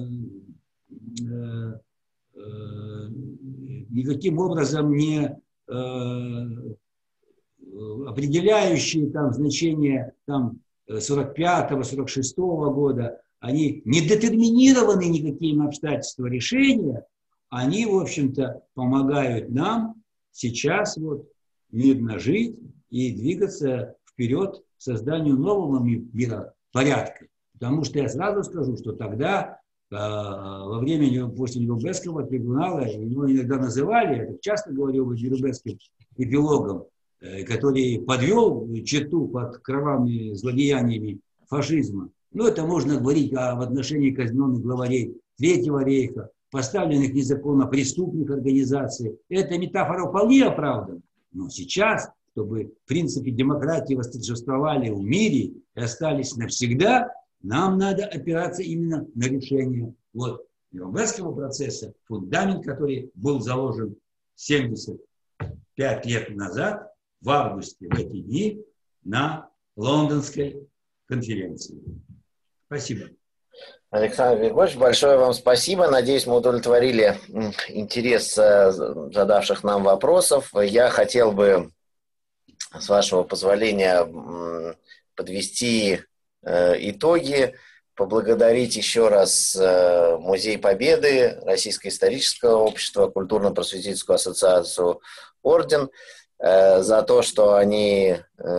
э, э, никаким образом не э, определяющие там значения там, сорок пятого — сорок шестого года, они не детерминированы никакими обстоятельствами решения, они, в общем-то, помогают нам сейчас вот мирно жить и двигаться вперед к созданию нового миропорядка. Потому что я сразу скажу, что тогда, э, во время после Нюрнбергского трибунала, его иногда называли, я так часто говорил о Нюрнбергским эпилогом, э, который подвел черту под кровавыми злодеяниями фашизма. Ну, это можно говорить о, в отношении казненных главарей Третьего рейха, поставленных незаконно преступных организаций. Эта метафора вполне оправдана. Но сейчас, чтобы принципы демократии восторжествовали в мире и остались навсегда, нам надо опираться именно на решение вот, Нюрнбергского процесса, фундамент, который был заложен семьдесят пять лет назад, в августе, в эти дни, на Лондонской конференции. Спасибо. Александр Григорьевич, большое вам спасибо. Надеюсь, мы удовлетворили интерес задавших нам вопросов. Я хотел бы, с вашего позволения, подвести итоги, поблагодарить еще раз Музей Победы, Российское историческое общество, Культурно-просветительскую ассоциацию «Орден» за то, что они...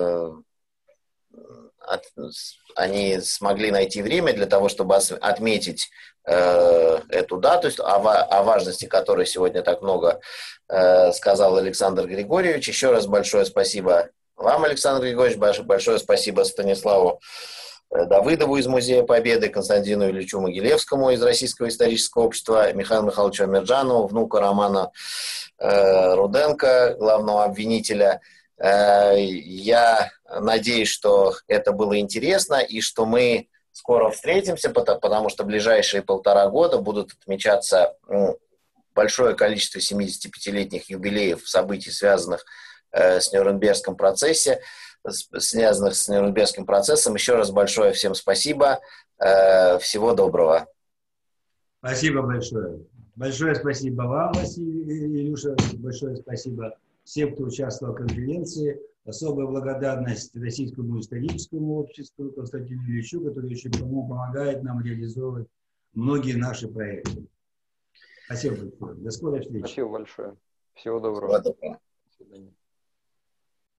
они смогли найти время для того, чтобы отметить э, эту дату, о, о важности которой сегодня так много э, сказал Александр Григорьевич. Еще раз большое спасибо вам, Александр Григорьевич, большое спасибо Станиславу Давыдову из Музея Победы, Константину Ильичу Могилевскому из Российского исторического общества, Михаилу Михайловичу Амирджанову, внука Романа э, Руденко, главного обвинителя. Я надеюсь, что это было интересно и что мы скоро встретимся, потому что в ближайшие полтора года будут отмечаться большое количество семидесятипятилетних юбилеев событий, связанных с Нюрнбергским процессом, связанных с Нюрнбергским процессом. Еще раз большое всем спасибо. Всего доброго. Спасибо большое. Большое спасибо вам, Василий, Илюша. Большое спасибо всем, кто участвовал в конференции. Особая благодарность Российскому историческому обществу, Константину Ильичу, который очень помогает нам реализовывать многие наши проекты. Спасибо большое. До скорой встречи. Спасибо большое. Всего доброго. Всего доброго.